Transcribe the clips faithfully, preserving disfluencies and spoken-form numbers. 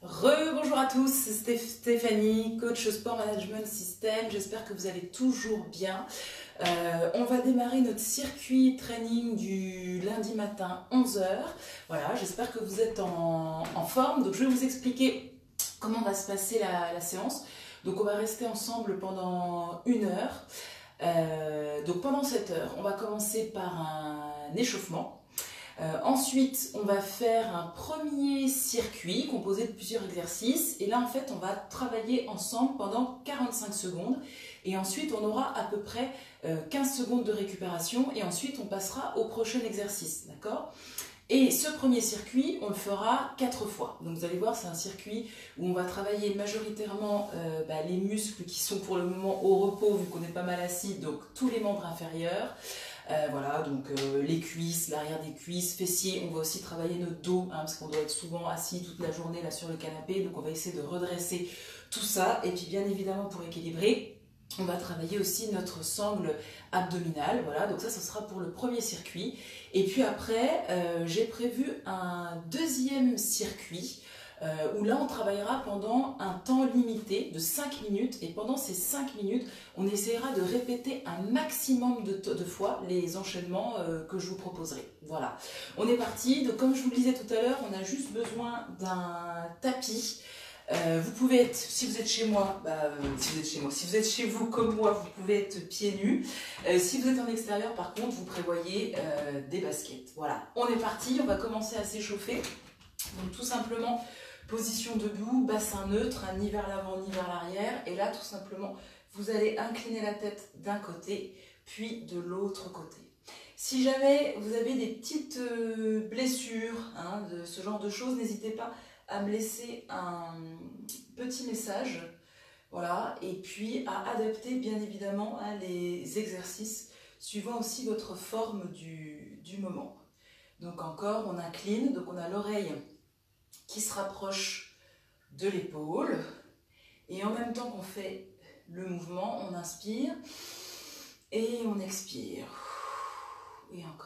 Re-bonjour à tous, c'est Stéphanie, coach Sport Management System. J'espère que vous allez toujours bien. Euh, on va démarrer notre circuit training du lundi matin onze heures. Voilà, j'espère que vous êtes en, en forme. Donc je vais vous expliquer comment va se passer la, la séance. Donc on va rester ensemble pendant une heure. Euh, donc pendant cette heure, on va commencer par un échauffement. Euh, ensuite, on va faire un premier circuit composé de plusieurs exercices. Et là, en fait, on va travailler ensemble pendant quarante-cinq secondes. Et ensuite, on aura à peu près euh, quinze secondes de récupération. Et ensuite, on passera au prochain exercice. D'accord ? Et ce premier circuit, on le fera quatre fois. Donc vous allez voir, c'est un circuit où on va travailler majoritairement euh, bah, les muscles qui sont pour le moment au repos, vu qu'on est pas mal assis, donc tous les membres inférieurs. Euh, voilà, donc euh, les cuisses, l'arrière des cuisses, fessiers. On va aussi travailler notre dos, hein, parce qu'on doit être souvent assis toute la journée là sur le canapé. Donc on va essayer de redresser tout ça. Et puis bien évidemment, pour équilibrer, on va travailler aussi notre sangle abdominale. Voilà, donc ça, ce sera pour le premier circuit. Et puis après, euh, j'ai prévu un deuxième circuit euh, où là, on travaillera pendant un temps limité de cinq minutes. Et pendant ces cinq minutes, on essaiera de répéter un maximum de, de fois les enchaînements euh, que je vous proposerai. Voilà, on est parti. Donc comme je vous le disais tout à l'heure, on a juste besoin d'un tapis. Euh, vous pouvez être, si vous êtes chez moi, bah, euh, si vous êtes chez moi, si vous êtes chez vous comme moi, vous pouvez être pieds nus. Euh, si vous êtes en extérieur, par contre, vous prévoyez euh, des baskets. Voilà, on est parti, on va commencer à s'échauffer. Donc tout simplement, position debout, bassin neutre, hein, ni vers l'avant ni vers l'arrière. Et là, tout simplement, vous allez incliner la tête d'un côté, puis de l'autre côté. Si jamais vous avez des petites euh, blessures, hein, de ce genre de choses, n'hésitez pas à me laisser un petit message, voilà, et puis à adapter bien évidemment hein, les exercices suivant aussi votre forme du, du moment. Donc encore, on incline, donc on a l'oreille qui se rapproche de l'épaule, et en même temps qu'on fait le mouvement, on inspire et on expire, et encore.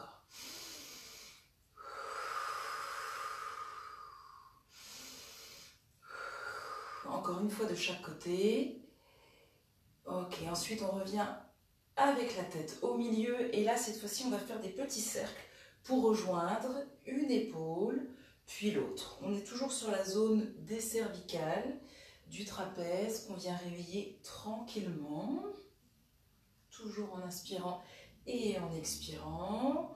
Encore une fois de chaque côté. Ok, ensuite on revient avec la tête au milieu. Et là, cette fois-ci, on va faire des petits cercles pour rejoindre une épaule, puis l'autre. On est toujours sur la zone des cervicales, du trapèze, qu'on vient réveiller tranquillement. Toujours en inspirant et en expirant.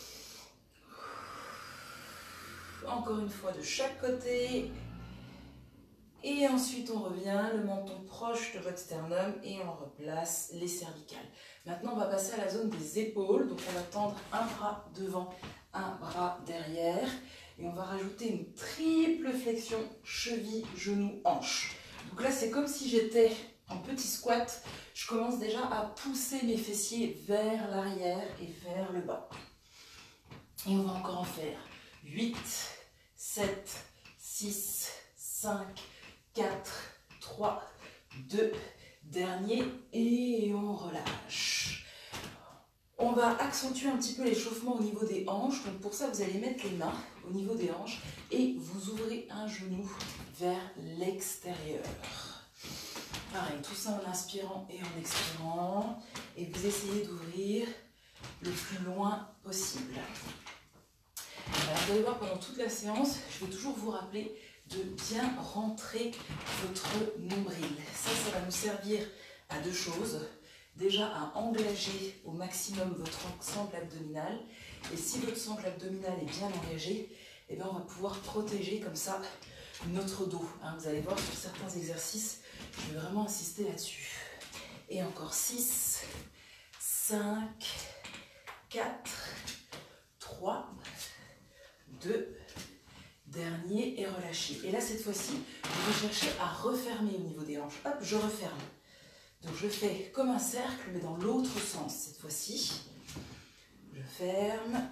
Encore une fois de chaque côté. Et ensuite, on revient, le menton proche de votre sternum et on replace les cervicales. Maintenant, on va passer à la zone des épaules. Donc, on va tendre un bras devant, un bras derrière. Et on va rajouter une triple flexion, cheville, genou, hanche. Donc là, c'est comme si j'étais en petit squat. Je commence déjà à pousser mes fessiers vers l'arrière et vers le bas. Et on va encore en faire huit, sept, six, cinq, quatre, trois, deux, dernier, et on relâche. On va accentuer un petit peu l'échauffement au niveau des hanches. Donc pour ça, vous allez mettre les mains au niveau des hanches et vous ouvrez un genou vers l'extérieur. Pareil, tout ça en inspirant et en expirant. Et vous essayez d'ouvrir le plus loin possible. Alors, vous allez voir, pendant toute la séance, je vais toujours vous rappeler de bien rentrer votre nombril. Ça, ça va nous servir à deux choses. Déjà, à englager au maximum votre sangle abdominale. Et si votre sangle abdominale est bien engagée, eh bien, on va pouvoir protéger comme ça notre dos. Hein, vous allez voir sur certains exercices, je vais vraiment insister là-dessus. Et encore six, cinq, quatre, trois, deux, dernier et relâché. Et là, cette fois-ci, je vais chercher à refermer au niveau des hanches. Hop, je referme. Donc, je fais comme un cercle, mais dans l'autre sens cette fois-ci. Je ferme.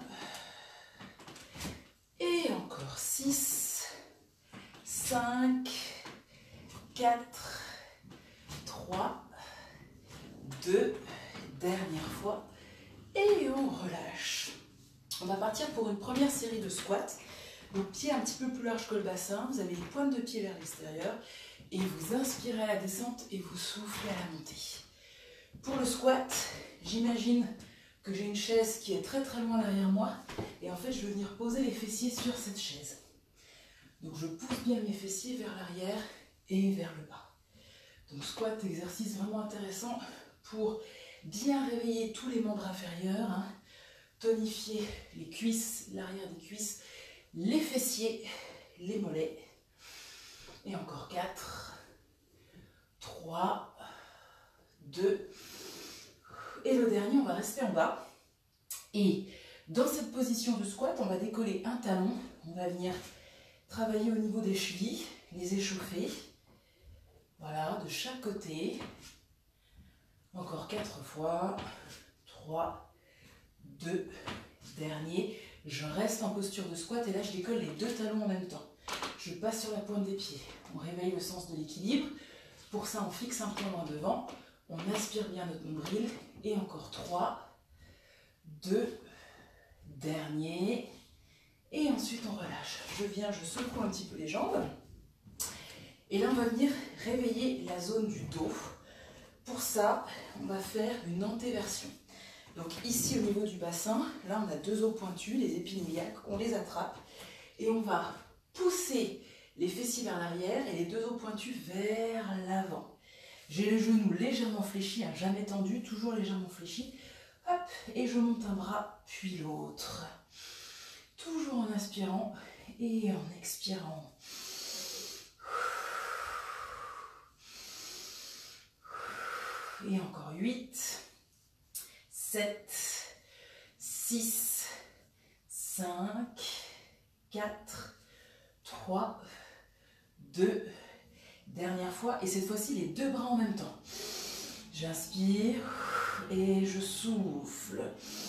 Et encore six, cinq, quatre, trois, deux, dernière fois. Et on relâche. On va partir pour une première série de squats. Donc pied un petit peu plus large que le bassin, vous avez les pointes de pied vers l'extérieur et vous inspirez à la descente et vous soufflez à la montée. Pour le squat, j'imagine que j'ai une chaise qui est très très loin derrière moi et en fait je vais venir poser les fessiers sur cette chaise. Donc je pousse bien mes fessiers vers l'arrière et vers le bas. Donc squat, exercice vraiment intéressant pour bien réveiller tous les membres inférieurs, hein, tonifier les cuisses, l'arrière des cuisses, les fessiers, les mollets. Et encore quatre, trois, deux. Et le dernier, on va rester en bas. Et dans cette position de squat, on va décoller un talon. On va venir travailler au niveau des chevilles, les échauffer. Voilà, de chaque côté. Encore quatre fois. trois, deux, dernier. Je reste en posture de squat et là, je décolle les deux talons en même temps. Je passe sur la pointe des pieds. On réveille le sens de l'équilibre. Pour ça, on fixe un point loin devant. On aspire bien notre nombril. Et encore trois, deux, dernier. Et ensuite, on relâche. Je viens, je secoue un petit peu les jambes. Et là, on va venir réveiller la zone du dos. Pour ça, on va faire une antéversion. Donc ici, au niveau du bassin, là, on a deux os pointus, les épines iliaques. On les attrape et on va pousser les fessiers vers l'arrière et les deux os pointus vers l'avant. J'ai les genoux légèrement fléchis, hein, jamais tendus, toujours légèrement fléchis. Hop, et je monte un bras, puis l'autre. Toujours en inspirant et en expirant. Et encore huit, sept, six, cinq, quatre, trois, deux, dernière fois. Et cette fois-ci, les deux bras en même temps. J'inspire et je souffle.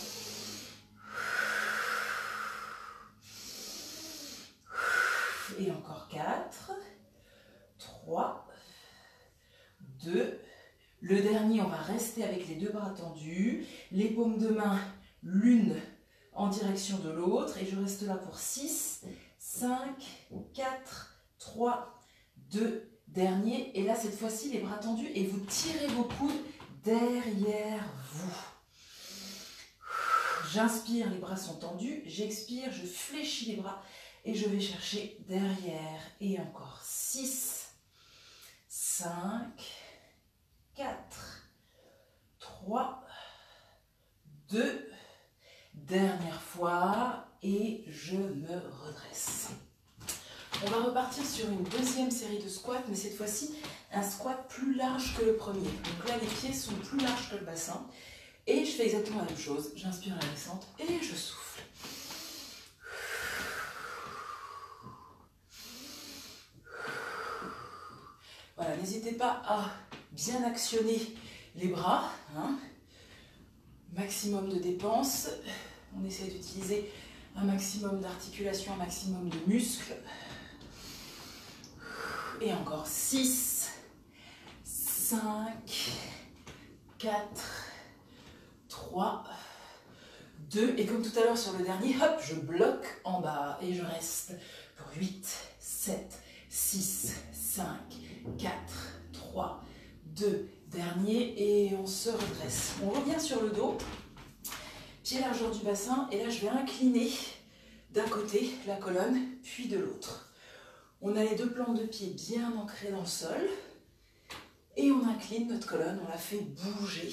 Et encore quatre, trois, deux. Le dernier, on va rester avec les deux bras tendus, les paumes de main l'une en direction de l'autre. Et je reste là pour six, cinq, quatre, trois, deux, dernier. Et là, cette fois-ci, les bras tendus et vous tirez vos coudes derrière vous. J'inspire, les bras sont tendus. J'expire, je fléchis les bras et je vais chercher derrière. Et encore six, cinq, quatre, trois, deux, dernière fois, et je me redresse. On va repartir sur une deuxième série de squats, mais cette fois-ci, un squat plus large que le premier. Donc là, les pieds sont plus larges que le bassin. Et je fais exactement la même chose. J'inspire à la descente et je souffle. Voilà, n'hésitez pas à bien actionner les bras. Hein. Maximum de dépenses. On essaie d'utiliser un maximum d'articulation, un maximum de muscles. Et encore six, cinq, quatre, trois, deux. Et comme tout à l'heure sur le dernier, hop, je bloque en bas et je reste pour huit, sept, six, cinq, quatre, trois, deux, dernier. Et on se redresse. On revient sur le dos. Pied largeur du bassin. Et là, je vais incliner d'un côté la colonne, puis de l'autre. On a les deux plantes de pied bien ancrées dans le sol. Et on incline notre colonne, on la fait bouger.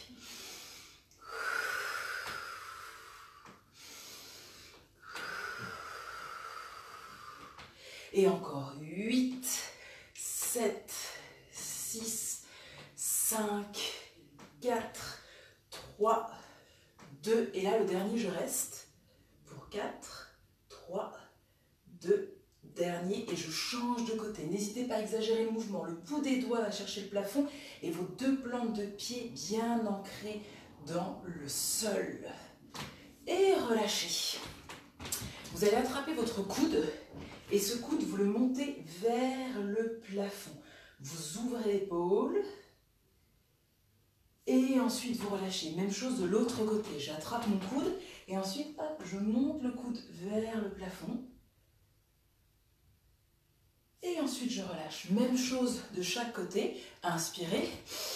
Et encore huit, sept, six, cinq, quatre, trois, deux. Et là, le dernier, je reste pour quatre, trois, deux, dernier, et je change de côté. N'hésitez pas à exagérer le mouvement. Le bout des doigts va chercher le plafond et vos deux plantes de pied bien ancrées dans le sol. Et relâchez. Vous allez attraper votre coude et ce coude, vous le montez vers le plafond. Vous ouvrez l'épaule et ensuite vous relâchez. Même chose de l'autre côté. J'attrape mon coude et ensuite, hop, je monte le coude vers le plafond. ensuite, je relâche. Même chose de chaque côté. Inspirez.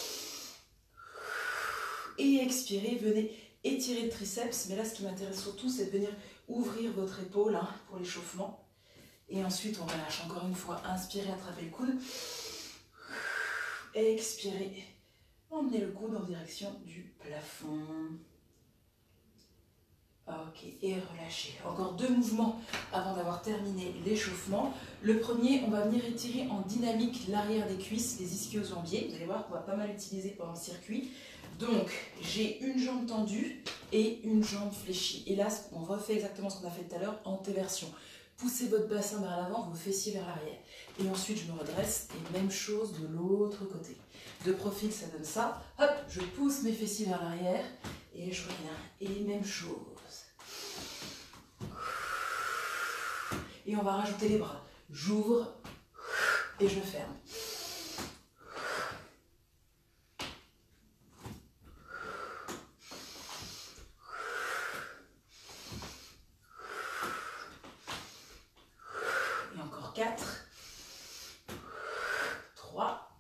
Et expirez. Venez étirer le triceps. Mais là, ce qui m'intéresse surtout, c'est de venir ouvrir votre épaule hein, pour l'échauffement. Et ensuite, on relâche encore une fois. Inspirez, attrapez le coude. Expirez. Emmenez le coude en direction du plafond. Ok, et relâchez. Encore deux mouvements avant d'avoir terminé l'échauffement. Le premier, on va venir étirer en dynamique l'arrière des cuisses, les ischio-jambiers. Vous allez voir qu'on va pas mal utiliser pendant le circuit. Donc, j'ai une jambe tendue et une jambe fléchie. Et là, on refait exactement ce qu'on a fait tout à l'heure en T-version. Poussez votre bassin vers l'avant, vos fessiers vers l'arrière. Et ensuite, je me redresse et même chose de l'autre côté. De profil, ça donne ça. Hop, je pousse mes fessiers vers l'arrière et je reviens. Et même chose. Et on va rajouter les bras. J'ouvre et je ferme. Et encore quatre, trois,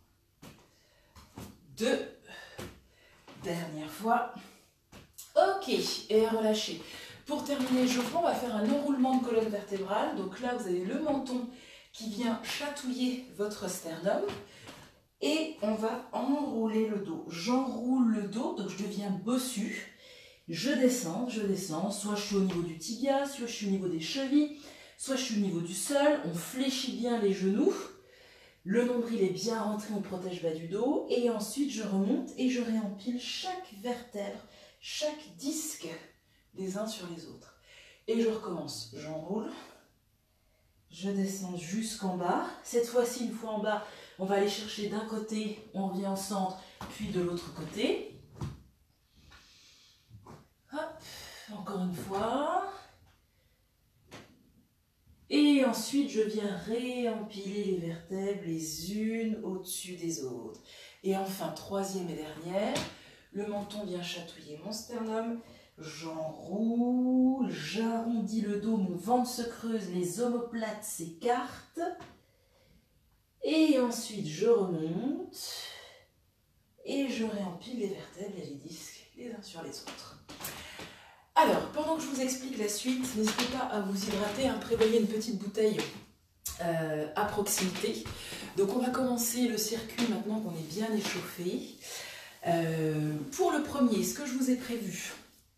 deux, dernière fois. Ok, et relâchez. Pour terminer l'échauffement, on va faire un enroulement de colonne vertébrale. Donc là, vous avez le menton qui vient chatouiller votre sternum. Et on va enrouler le dos. J'enroule le dos, donc je deviens bossu. Je descends, je descends. Soit je suis au niveau du tibia, soit je suis au niveau des chevilles, soit je suis au niveau du sol. On fléchit bien les genoux. Le nombril est bien rentré, on protège bas du dos. Et ensuite, je remonte et je réempile chaque vertèbre, chaque disque, les uns sur les autres. Et je recommence. J'enroule. Je descends jusqu'en bas. Cette fois-ci, une fois en bas, on va aller chercher d'un côté, on revient au centre, puis de l'autre côté. Hop, encore une fois. Et ensuite, je viens réempiler les vertèbres les unes au-dessus des autres. Et enfin, troisième et dernière, le menton vient chatouiller mon sternum. J'enroule, j'arrondis le dos, mon ventre se creuse, les omoplates s'écartent. Et ensuite, je remonte et je réempile les vertèbres et les disques les uns sur les autres. Alors, pendant que je vous explique la suite, n'hésitez pas à vous hydrater, hein, prévoyez une petite bouteille euh, à proximité. Donc, on va commencer le circuit maintenant qu'on est bien échauffé. Euh, pour le premier, ce que je vous ai prévu,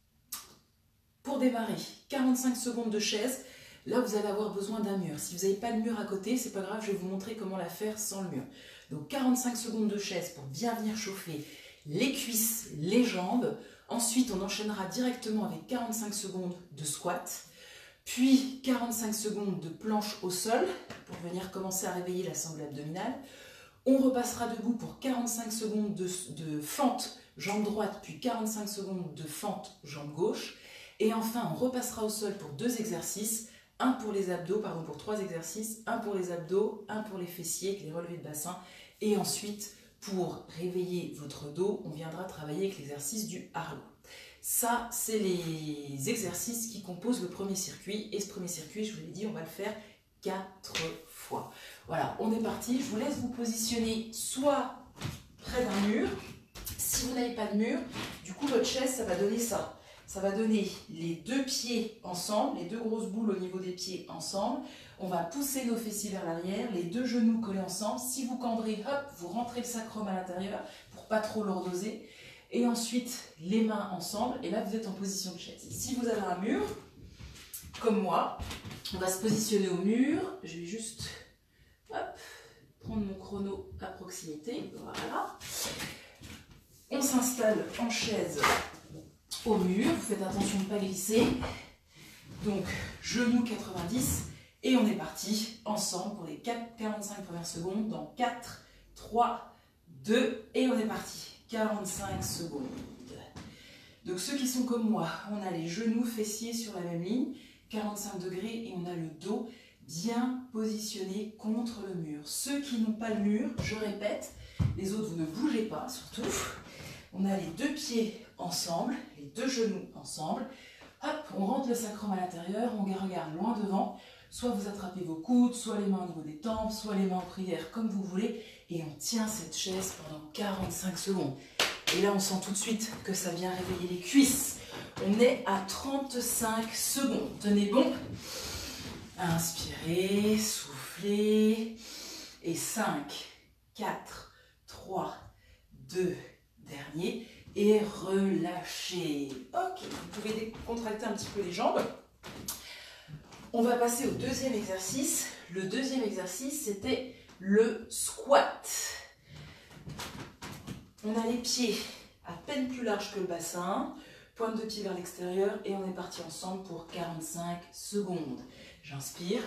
pour démarrer, quarante-cinq secondes de chaise. Là, vous allez avoir besoin d'un mur. Si vous n'avez pas de mur à côté, c'est pas grave, je vais vous montrer comment la faire sans le mur. Donc, quarante-cinq secondes de chaise pour bien venir chauffer les cuisses, les jambes. Ensuite, on enchaînera directement avec quarante-cinq secondes de squat. Puis, quarante-cinq secondes de planche au sol pour venir commencer à réveiller la sangle abdominale. On repassera debout pour quarante-cinq secondes de, de fente jambe droite, puis quarante-cinq secondes de fente jambe gauche. Et enfin, on repassera au sol pour deux exercices. Un pour les abdos, pardon, pour trois exercices. Un pour les abdos, un pour les fessiers, avec les relevés de bassin. Et ensuite, pour réveiller votre dos, on viendra travailler avec l'exercice du Harlow. Ça, c'est les exercices qui composent le premier circuit. Et ce premier circuit, je vous l'ai dit, on va le faire quatre fois. Voilà, on est parti. Je vous laisse vous positionner soit près d'un mur. Si vous n'avez pas de mur, du coup, votre chaise, ça va donner ça. Ça va donner les deux pieds ensemble, les deux grosses boules au niveau des pieds ensemble. On va pousser nos fessiers vers l'arrière, les deux genoux collés ensemble. Si vous cambrez, hop, vous rentrez le sacrum à l'intérieur pour pas trop lordoser. Et ensuite, les mains ensemble. Et là, vous êtes en position de chaise. Si vous avez un mur, comme moi, on va se positionner au mur. Je vais juste hop, prendre mon chrono à proximité. Voilà. On s'installe en chaise au mur, vous faites attention de ne pas glisser. Donc, genoux quatre-vingt-dix et on est parti ensemble pour les quarante-cinq premières secondes dans quatre, trois, deux et on est parti. quarante-cinq secondes. Donc, ceux qui sont comme moi, on a les genoux fessiers sur la même ligne, quarante-cinq degrés et on a le dos bien positionné contre le mur. Ceux qui n'ont pas le mur, je répète, les autres, vous ne bougez pas surtout. On a les deux pieds ensemble, les deux genoux ensemble. Hop, on rentre le sacrum à l'intérieur, on regarde loin devant. Soit vous attrapez vos coudes, soit les mains au niveau des tempes, soit les mains en prière, comme vous voulez. Et on tient cette chaise pendant quarante-cinq secondes. Et là, on sent tout de suite que ça vient réveiller les cuisses. On est à trente-cinq secondes. Tenez bon. Inspirez, soufflez. Et cinq, quatre, trois, deux, dernier. Et relâchez. Ok, vous pouvez décontracter un petit peu les jambes. On va passer au deuxième exercice. Le deuxième exercice, c'était le squat. On a les pieds à peine plus larges que le bassin, pointe de pied vers l'extérieur et on est parti ensemble pour quarante-cinq secondes. J'inspire,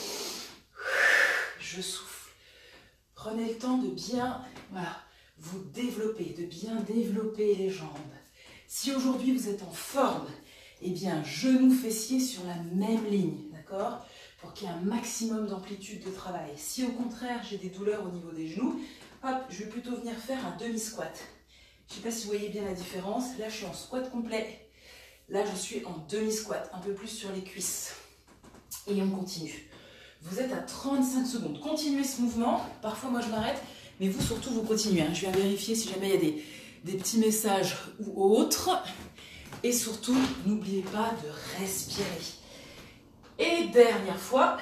je souffle. Prenez le temps de bien voilà, vous développer, de bien développer les jambes. Si aujourd'hui vous êtes en forme, eh bien genoux fessiers sur la même ligne, d'accord ? Pour qu'il y ait un maximum d'amplitude de travail. Si au contraire j'ai des douleurs au niveau des genoux, hop, je vais plutôt venir faire un demi-squat. Je ne sais pas si vous voyez bien la différence. Là, je suis en squat complet. Là, je suis en demi-squat, un peu plus sur les cuisses. Et on continue. Vous êtes à trente-cinq secondes. Continuez ce mouvement. Parfois, moi, je m'arrête. Mais vous, surtout, vous continuez. Hein. Je viens vérifier si jamais il y a des, des petits messages ou autres. Et surtout, n'oubliez pas de respirer. Et dernière fois.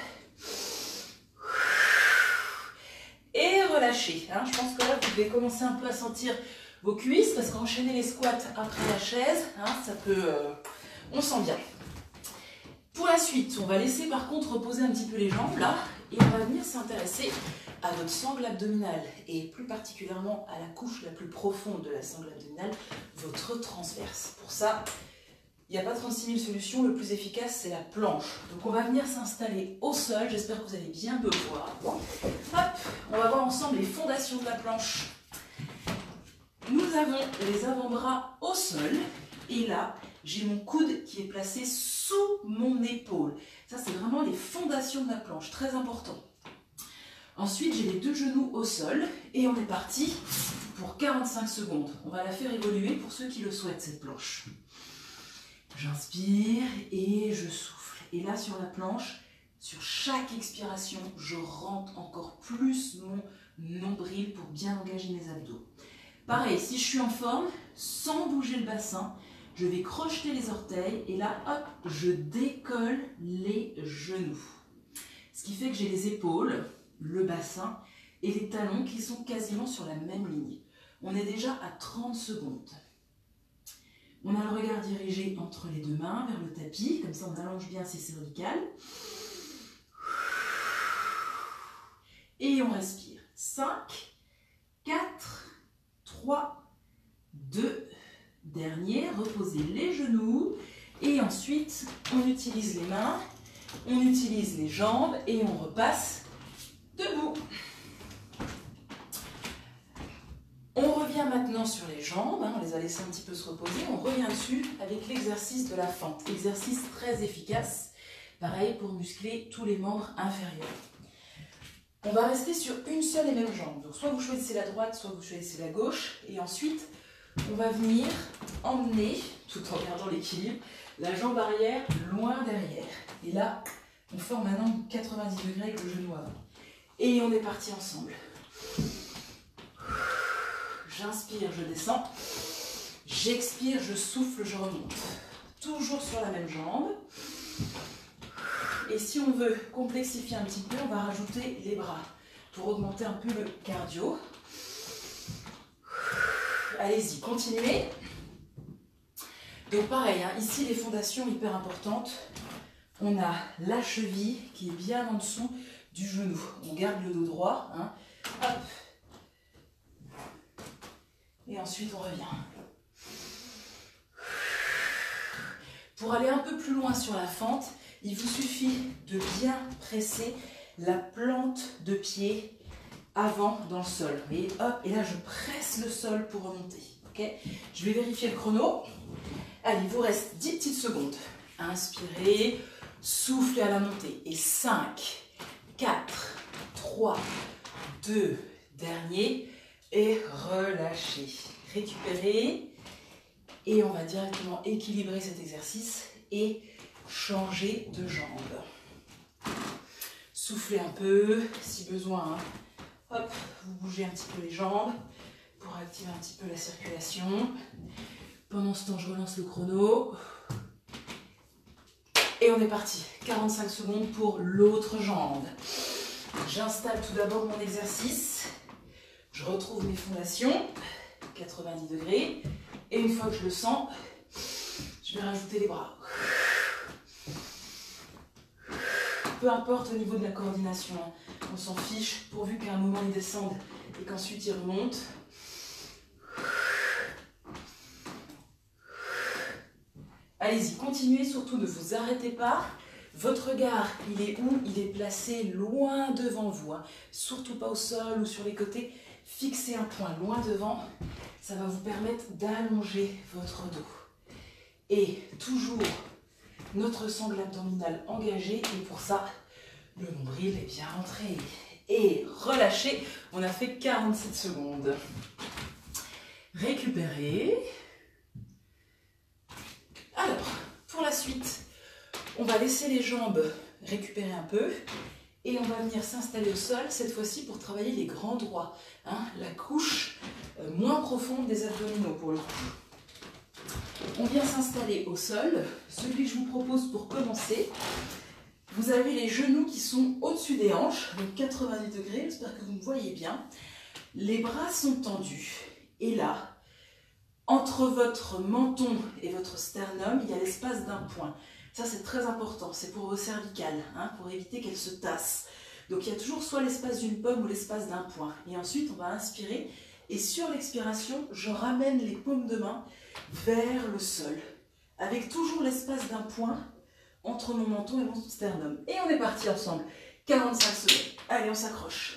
Et relâchez. Hein. Je pense que là, vous devez commencer un peu à sentir vos cuisses, parce qu'enchaîner les squats après la chaise, hein, ça peut... Euh, on sent bien. Pour la suite, on va laisser par contre reposer un petit peu les jambes, là, et on va venir s'intéresser à votre sangle abdominale, et plus particulièrement à la couche la plus profonde de la sangle abdominale, votre transverse. Pour ça, il n'y a pas trente-six mille solutions, le plus efficace, c'est la planche. Donc on va venir s'installer au sol, j'espère que vous allez bien me voir. Hop, on va voir ensemble les fondations de la planche. Nous avons les avant-bras au sol et là, j'ai mon coude qui est placé sous mon épaule. Ça, c'est vraiment les fondations de la planche, très important. Ensuite, j'ai les deux genoux au sol et on est parti pour quarante-cinq secondes. On va la faire évoluer pour ceux qui le souhaitent, cette planche. J'inspire et je souffle. Et là, sur la planche, sur chaque expiration, je rentre encore plus mon nombril pour bien engager mes abdos. Pareil, si je suis en forme, sans bouger le bassin, je vais crocheter les orteils et là, hop, je décolle les genoux. Ce qui fait que j'ai les épaules, le bassin et les talons qui sont quasiment sur la même ligne. On est déjà à trente secondes. On a le regard dirigé entre les deux mains vers le tapis, comme ça on allonge bien ses cervicales. Et on respire. cinq, quatre, trois, deux, dernier, reposez les genoux et ensuite on utilise les mains, on utilise les jambes et on repasse debout. On revient maintenant sur les jambes, hein, on les a laissées un petit peu se reposer, on revient dessus avec l'exercice de la fente, exercice très efficace, pareil pour muscler tous les membres inférieurs. On va rester sur une seule et même jambe. Donc soit vous choisissez la droite, soit vous choisissez la gauche. Et ensuite, on va venir emmener, tout en gardant l'équilibre, la jambe arrière loin derrière. Et là, on forme un angle de quatre-vingt-dix degrés avec le genou avant. Et on est parti ensemble. J'inspire, je descends. J'expire, je souffle, je remonte. Toujours sur la même jambe. Et si on veut complexifier un petit peu, on va rajouter les bras pour augmenter un peu le cardio. Allez-y, continuez. Donc pareil, hein, ici les fondations hyper importantes. On a la cheville qui est bien en dessous du genou. On garde le dos droit. Hein. Hop. Et ensuite on revient. Pour aller un peu plus loin sur la fente, il vous suffit de bien presser la plante de pied avant dans le sol. Vous voyez, hop, et là je presse le sol pour remonter. Okay, je vais vérifier le chrono. Allez, il vous reste dix petites secondes. Inspirez, soufflez à la montée. Et cinq, quatre, trois, deux, dernier. Et relâchez. Récupérez. Et on va directement équilibrer cet exercice et changer de jambe. Soufflez un peu, si besoin. Hein. Hop, vous bougez un petit peu les jambes pour activer un petit peu la circulation. Pendant ce temps, je relance le chrono. Et on est parti. quarante-cinq secondes pour l'autre jambe. J'installe tout d'abord mon exercice. Je retrouve mes fondations. quatre-vingt-dix degrés. Et une fois que je le sens, je vais rajouter les bras. Peu importe au niveau de la coordination, on s'en fiche, pourvu qu'à un moment il descende et qu'ensuite il remonte. Allez-y, continuez, surtout ne vous arrêtez pas. Votre regard, il est où? Il est placé loin devant vous, hein. Surtout pas au sol ou sur les côtés. Fixez un point loin devant, ça va vous permettre d'allonger votre dos. Et toujours notre sangle abdominale engagée, et pour ça, le nombril est bien rentré. Et relâchez, on a fait quarante-sept secondes. Récupérez. Alors, pour la suite, on va laisser les jambes récupérer un peu et on va venir s'installer au sol, cette fois-ci pour travailler les grands droits, hein, la couche euh, moins profonde des abdominaux pour le coup. On vient s'installer au sol. Celui que je vous propose pour commencer, vous avez les genoux qui sont au-dessus des hanches, donc quatre-vingt-dix degrés, j'espère que vous me voyez bien. Les bras sont tendus et là, entre votre menton et votre sternum, il y a l'espace d'un point. Ça, c'est très important, c'est pour vos cervicales, hein, pour éviter qu'elles se tassent. Donc, il y a toujours soit l'espace d'une pomme ou l'espace d'un point. Et ensuite, on va inspirer. Et sur l'expiration, je ramène les paumes de main vers le sol, avec toujours l'espace d'un point entre mon menton et mon sternum. Et on est parti ensemble. quarante-cinq secondes. Allez, on s'accroche.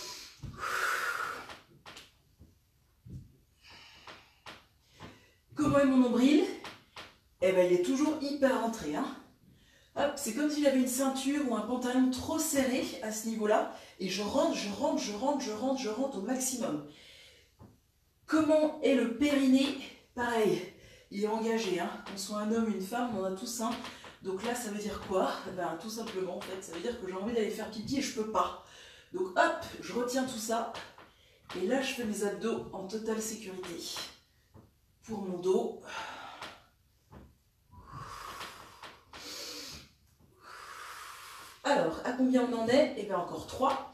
Comment est mon nombril? Eh bien, il est toujours hyper rentré. Hein. Hop, c'est comme si j'avais une ceinture ou un pantalon trop serré à ce niveau-là. Et je rentre, je rentre, je rentre, je rentre, je rentre au maximum. Comment est le périnée? Pareil, il est engagé. Hein. Qu'on soit un homme, une femme, on en a tous un. Donc là, ça veut dire quoi? Ben, tout simplement, en fait, ça veut dire que j'ai envie d'aller faire pipi et je peux pas. Donc hop, je retiens tout ça. Et là, je fais mes abdos en totale sécurité. Pour mon dos. Alors, à combien on en est? Eh bien, encore trois.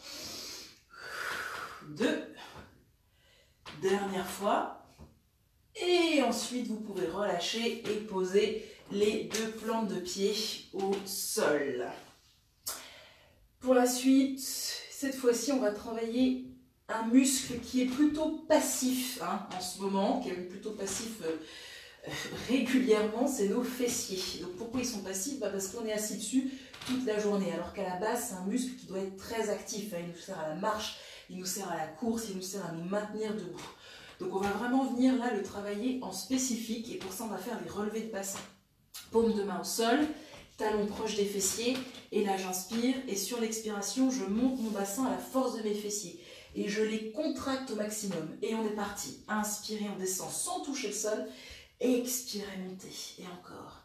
deux. Dernière fois. Et ensuite, vous pouvez relâcher et poser les deux plantes de pied au sol. Pour la suite, cette fois-ci, on va travailler un muscle qui est plutôt passif hein, en ce moment, qui est plutôt passif euh, euh, régulièrement, c'est nos fessiers. Donc pourquoi ils sont passifs? Bah parce qu'on est assis dessus toute la journée, alors qu'à la base, c'est un muscle qui doit être très actif. Hein. Il nous sert à la marche, il nous sert à la course, il nous sert à nous maintenir debout. Donc on va vraiment venir là le travailler en spécifique, et pour ça, on va faire des relevés de bassin. Paume de main au sol, talons proches des fessiers, et là j'inspire, et sur l'expiration, je monte mon bassin à la force de mes fessiers. Et je les contracte au maximum. Et on est parti. Inspirez, on descend sans toucher le sol. Expirez, montez. Et encore.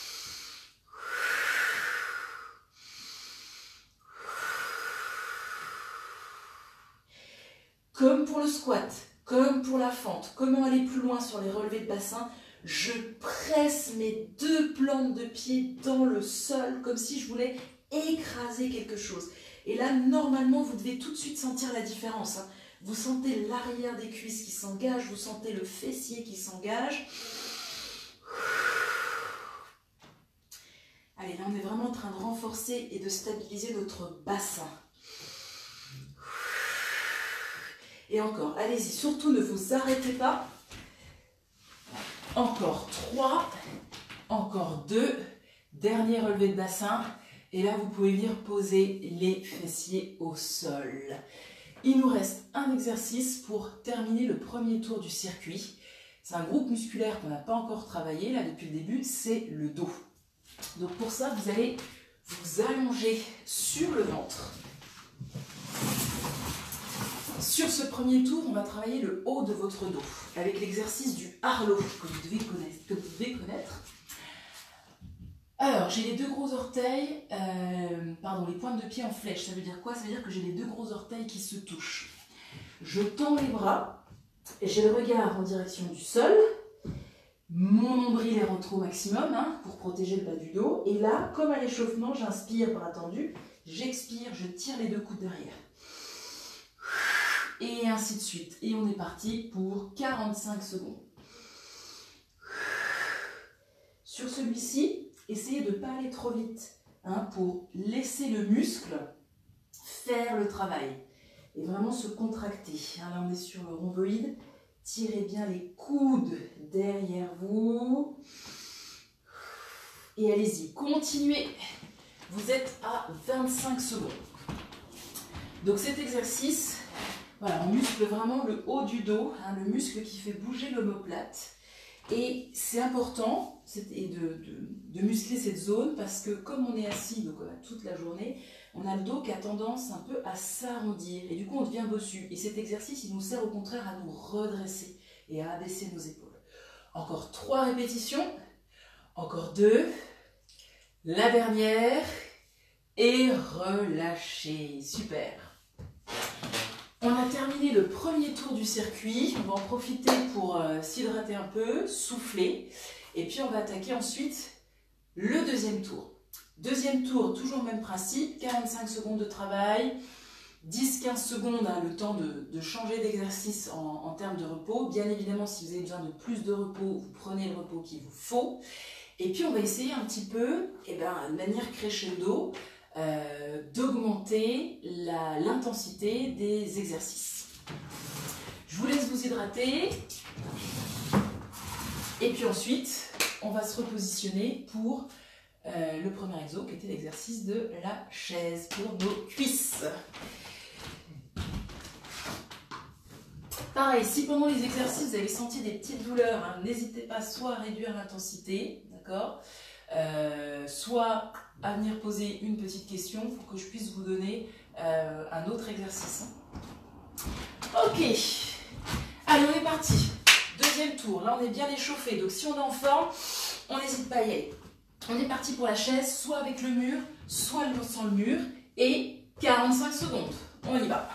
Comme pour le squat, comme pour la fente, comment aller plus loin sur les relevés de bassin, je presse mes deux plantes de pied dans le sol, comme si je voulais écraser quelque chose. Et là, normalement, vous devez tout de suite sentir la différence. Hein. Vous sentez l'arrière des cuisses qui s'engage, vous sentez le fessier qui s'engage. Allez, là, on est vraiment en train de renforcer et de stabiliser notre bassin. Et encore, allez-y, surtout ne vous arrêtez pas. Encore trois, encore deux. Dernier relevé de bassin. Et là, vous pouvez venir poser les fessiers au sol. Il nous reste un exercice pour terminer le premier tour du circuit. C'est un groupe musculaire qu'on n'a pas encore travaillé là depuis le début, c'est le dos. Donc pour ça, vous allez vous allonger sur le ventre. Sur ce premier tour, on va travailler le haut de votre dos avec l'exercice du Harlow que vous devez connaître. Que vous devez connaître. Alors, j'ai les deux gros orteils, euh, pardon, les pointes de pied en flèche. Ça veut dire quoi? Ça veut dire que j'ai les deux gros orteils qui se touchent. Je tends les bras et j'ai le regard en direction du sol. Mon nombril est rentré au maximum hein, pour protéger le bas du dos. Et là, comme à l'échauffement, j'inspire, bras tendu. J'expire, je tire les deux coudes derrière. Et ainsi de suite. Et on est parti pour quarante-cinq secondes. Sur celui-ci, essayez de ne pas aller trop vite hein, pour laisser le muscle faire le travail et vraiment se contracter. Hein, là, on est sur le rhomboïde. Tirez bien les coudes derrière vous. Et allez-y, continuez. Vous êtes à vingt-cinq secondes. Donc cet exercice, voilà, on muscle vraiment le haut du dos, hein, le muscle qui fait bouger l'omoplate. Et c'est important de, de, de muscler cette zone parce que comme on est assis donc, toute la journée, on a le dos qui a tendance un peu à s'arrondir et du coup on devient bossu. Et cet exercice, il nous sert au contraire à nous redresser et à abaisser nos épaules. Encore trois répétitions, encore deux, la dernière et relâchez. Super. On a terminé le premier tour du circuit, on va en profiter pour euh, s'hydrater un peu, souffler, et puis on va attaquer ensuite le deuxième tour. Deuxième tour, toujours le même principe, quarante-cinq secondes de travail, dix à quinze secondes, hein, le temps de, de changer d'exercice en, en termes de repos. Bien évidemment, si vous avez besoin de plus de repos, vous prenez le repos qu'il vous faut. Et puis on va essayer un petit peu, eh ben, de manière crescendo, Euh, d'augmenter l'intensité des exercices. Je vous laisse vous hydrater et puis ensuite on va se repositionner pour euh, le premier exo qui était l'exercice de la chaise pour nos cuisses. Pareil, si pendant les exercices vous avez senti des petites douleurs, hein, n'hésitez pas soit à réduire l'intensité, d'accord, euh, soit à venir poser une petite question pour que je puisse vous donner euh, un autre exercice. Ok, allez on est parti. Deuxième tour, là on est bien échauffé, donc si on est en forme, on n'hésite pas à y aller. On est parti pour la chaise, soit avec le mur, soit sans le mur, et quarante-cinq secondes. On y va.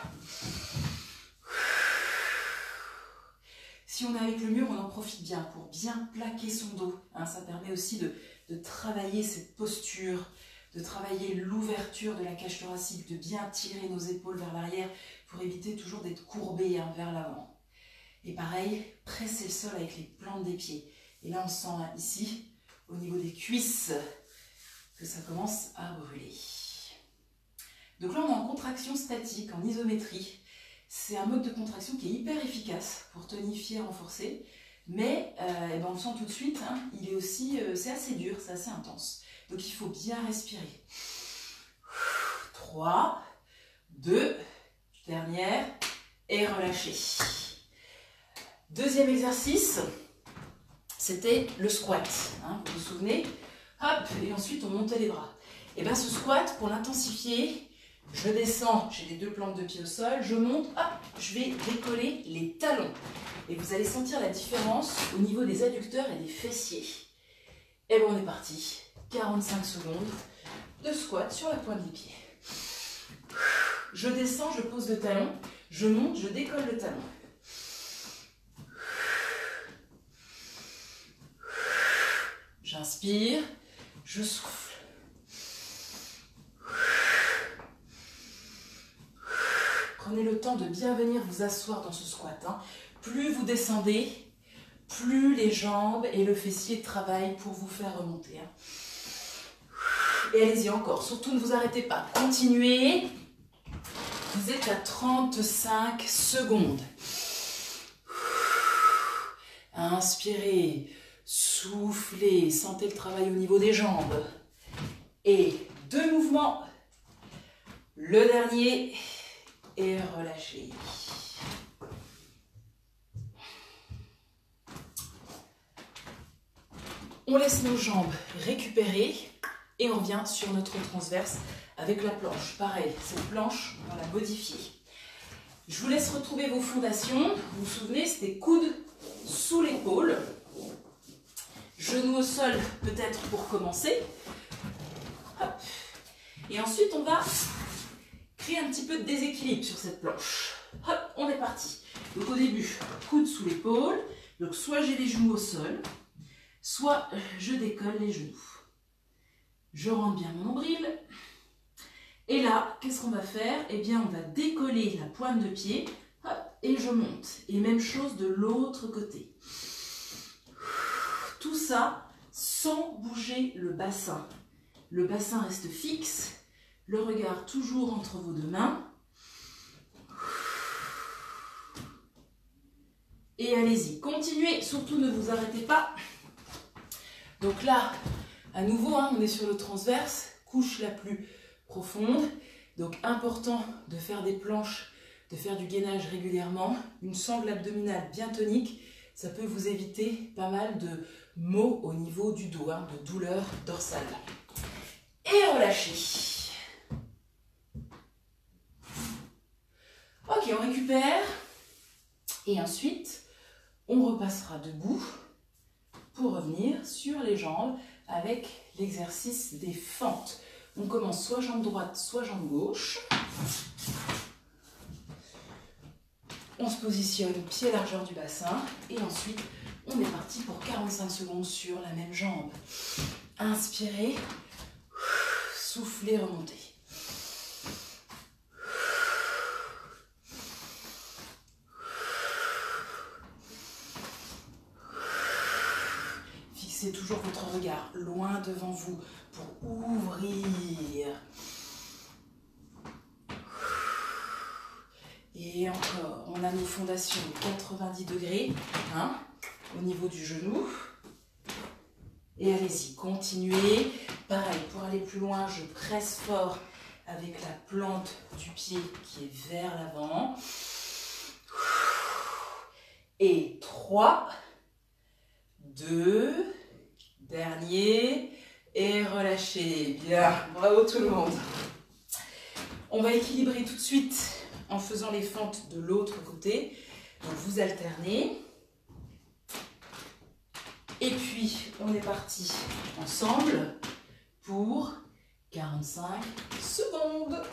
Si on est avec le mur, on en profite bien pour bien plaquer son dos. Hein, ça permet aussi de, de travailler cette posture, de travailler l'ouverture de la cage thoracique, de bien tirer nos épaules vers l'arrière pour éviter toujours d'être courbé hein, vers l'avant. Et pareil, presser le sol avec les plantes des pieds. Et là, on sent hein, ici, au niveau des cuisses, que ça commence à brûler. Donc là, on est en contraction statique, en isométrie. C'est un mode de contraction qui est hyper efficace pour tonifier, renforcer, mais euh, eh ben on le sent tout de suite, hein, il est aussi, euh, c'est assez dur, c'est assez intense. Donc il faut bien respirer. trois, deux, dernière, et relâchez. Deuxième exercice, c'était le squat. Hein, vous vous souvenez? Hop, et ensuite on montait les bras. Et bien ce squat, pour l'intensifier, je descends, j'ai les deux plantes de pied au sol, je monte, hop, je vais décoller les talons. Et vous allez sentir la différence au niveau des adducteurs et des fessiers. Et bon, on est parti. quarante-cinq secondes de squat sur la pointe des pieds. Je descends, je pose le talon, je monte, je décolle le talon. J'inspire, je souffle. Prenez le temps de bien venir vous asseoir dans ce squat. Hein. Plus vous descendez, plus les jambes et le fessier travaillent pour vous faire remonter. Hein. Et allez-y encore, surtout ne vous arrêtez pas. Continuez. Vous êtes à trente-cinq secondes. Inspirez, soufflez, sentez le travail au niveau des jambes. Et deux mouvements. Le dernier. Et relâchez. On laisse nos jambes récupérer et on revient sur notre transverse avec la planche. Pareil, cette planche, on va la modifier. Je vous laisse retrouver vos fondations. Vous vous souvenez, c'était coude sous l'épaule. Genoux au sol, peut-être pour commencer. Hop. Et ensuite, on va créer un petit peu de déséquilibre sur cette planche. Hop, on est parti. Donc au début, coude sous l'épaule. Donc soit j'ai les genoux au sol, soit je décolle les genoux. Je rentre bien mon nombril. Et là, qu'est-ce qu'on va faire? Eh bien, on va décoller la pointe de pied. Hop, et je monte. Et même chose de l'autre côté. Tout ça sans bouger le bassin. Le bassin reste fixe. Le regard toujours entre vos deux mains. Et allez-y, continuez, surtout ne vous arrêtez pas. Donc là, à nouveau, hein, on est sur le transverse, couche la plus profonde. Donc important de faire des planches, de faire du gainage régulièrement. Une sangle abdominale bien tonique, ça peut vous éviter pas mal de maux au niveau du dos, hein, de douleurs dorsales. Et relâchez. Ok, on récupère. Et ensuite, on repassera debout pour revenir sur les jambes avec l'exercice des fentes. On commence soit jambe droite, soit jambe gauche. On se positionne pied largeur du bassin et ensuite on est parti pour quarante-cinq secondes sur la même jambe. Inspirez, soufflez, remontez. Fixez toujours votre regard loin devant vous pour ouvrir. Et encore, on a nos fondations de quatre-vingt-dix degrés, hein, au niveau du genou. Et allez-y, continuez. Pareil, pour aller plus loin, je presse fort avec la plante du pied qui est vers l'avant. Et trois, deux, dernier, et relâchez. Bien, bravo tout le monde. On va équilibrer tout de suite en faisant les fentes de l'autre côté. Donc vous alternez. Et puis on est parti ensemble pour quarante-cinq secondes.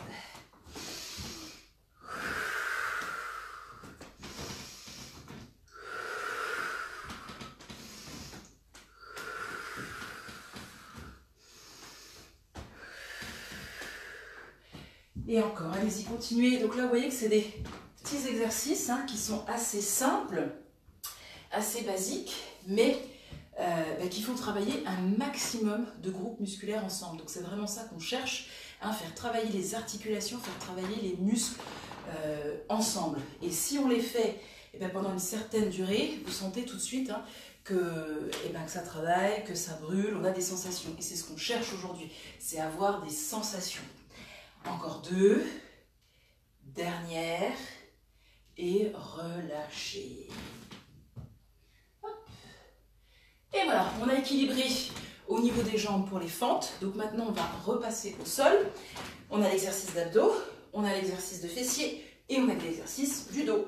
Et encore, allez-y, continuez. Donc là, vous voyez que c'est des petits exercices hein, qui sont assez simples, assez basiques, mais euh, bah, qui font travailler un maximum de groupes musculaires ensemble. Donc c'est vraiment ça qu'on cherche, hein, faire travailler les articulations, faire travailler les muscles euh, ensemble. Et si on les fait eh ben, pendant une certaine durée, vous sentez tout de suite hein, que, eh ben, que ça travaille, que ça brûle, on a des sensations. Et c'est ce qu'on cherche aujourd'hui, c'est avoir des sensations. Encore deux, dernière, et relâchez. Hop. Et voilà, on a équilibré au niveau des jambes pour les fentes. Donc maintenant, on va repasser au sol. On a l'exercice d'abdos, on a l'exercice de fessiers et on a l'exercice du dos.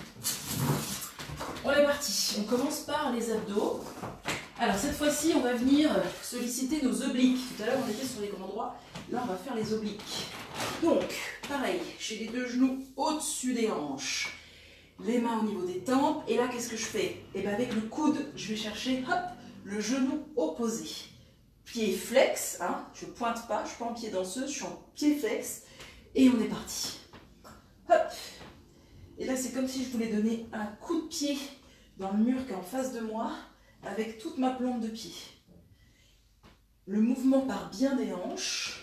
On est parti. On commence par les abdos. Alors cette fois-ci, on va venir solliciter nos obliques. Tout à l'heure, on était sur les grands droits. Là, on va faire les obliques. Donc, pareil, j'ai les deux genoux au-dessus des hanches. Les mains au niveau des tempes. Et là, qu'est-ce que je fais? Et bien avec le coude, je vais chercher, hop, le genou opposé. Pied flex, hein, je ne pointe pas, je ne suis pas en pied danseuse, je suis en pied flex. Et on est parti. Hop. Et là, c'est comme si je voulais donner un coup de pied dans le mur qui est en face de moi, avec toute ma plante de pied. Le mouvement part bien des hanches.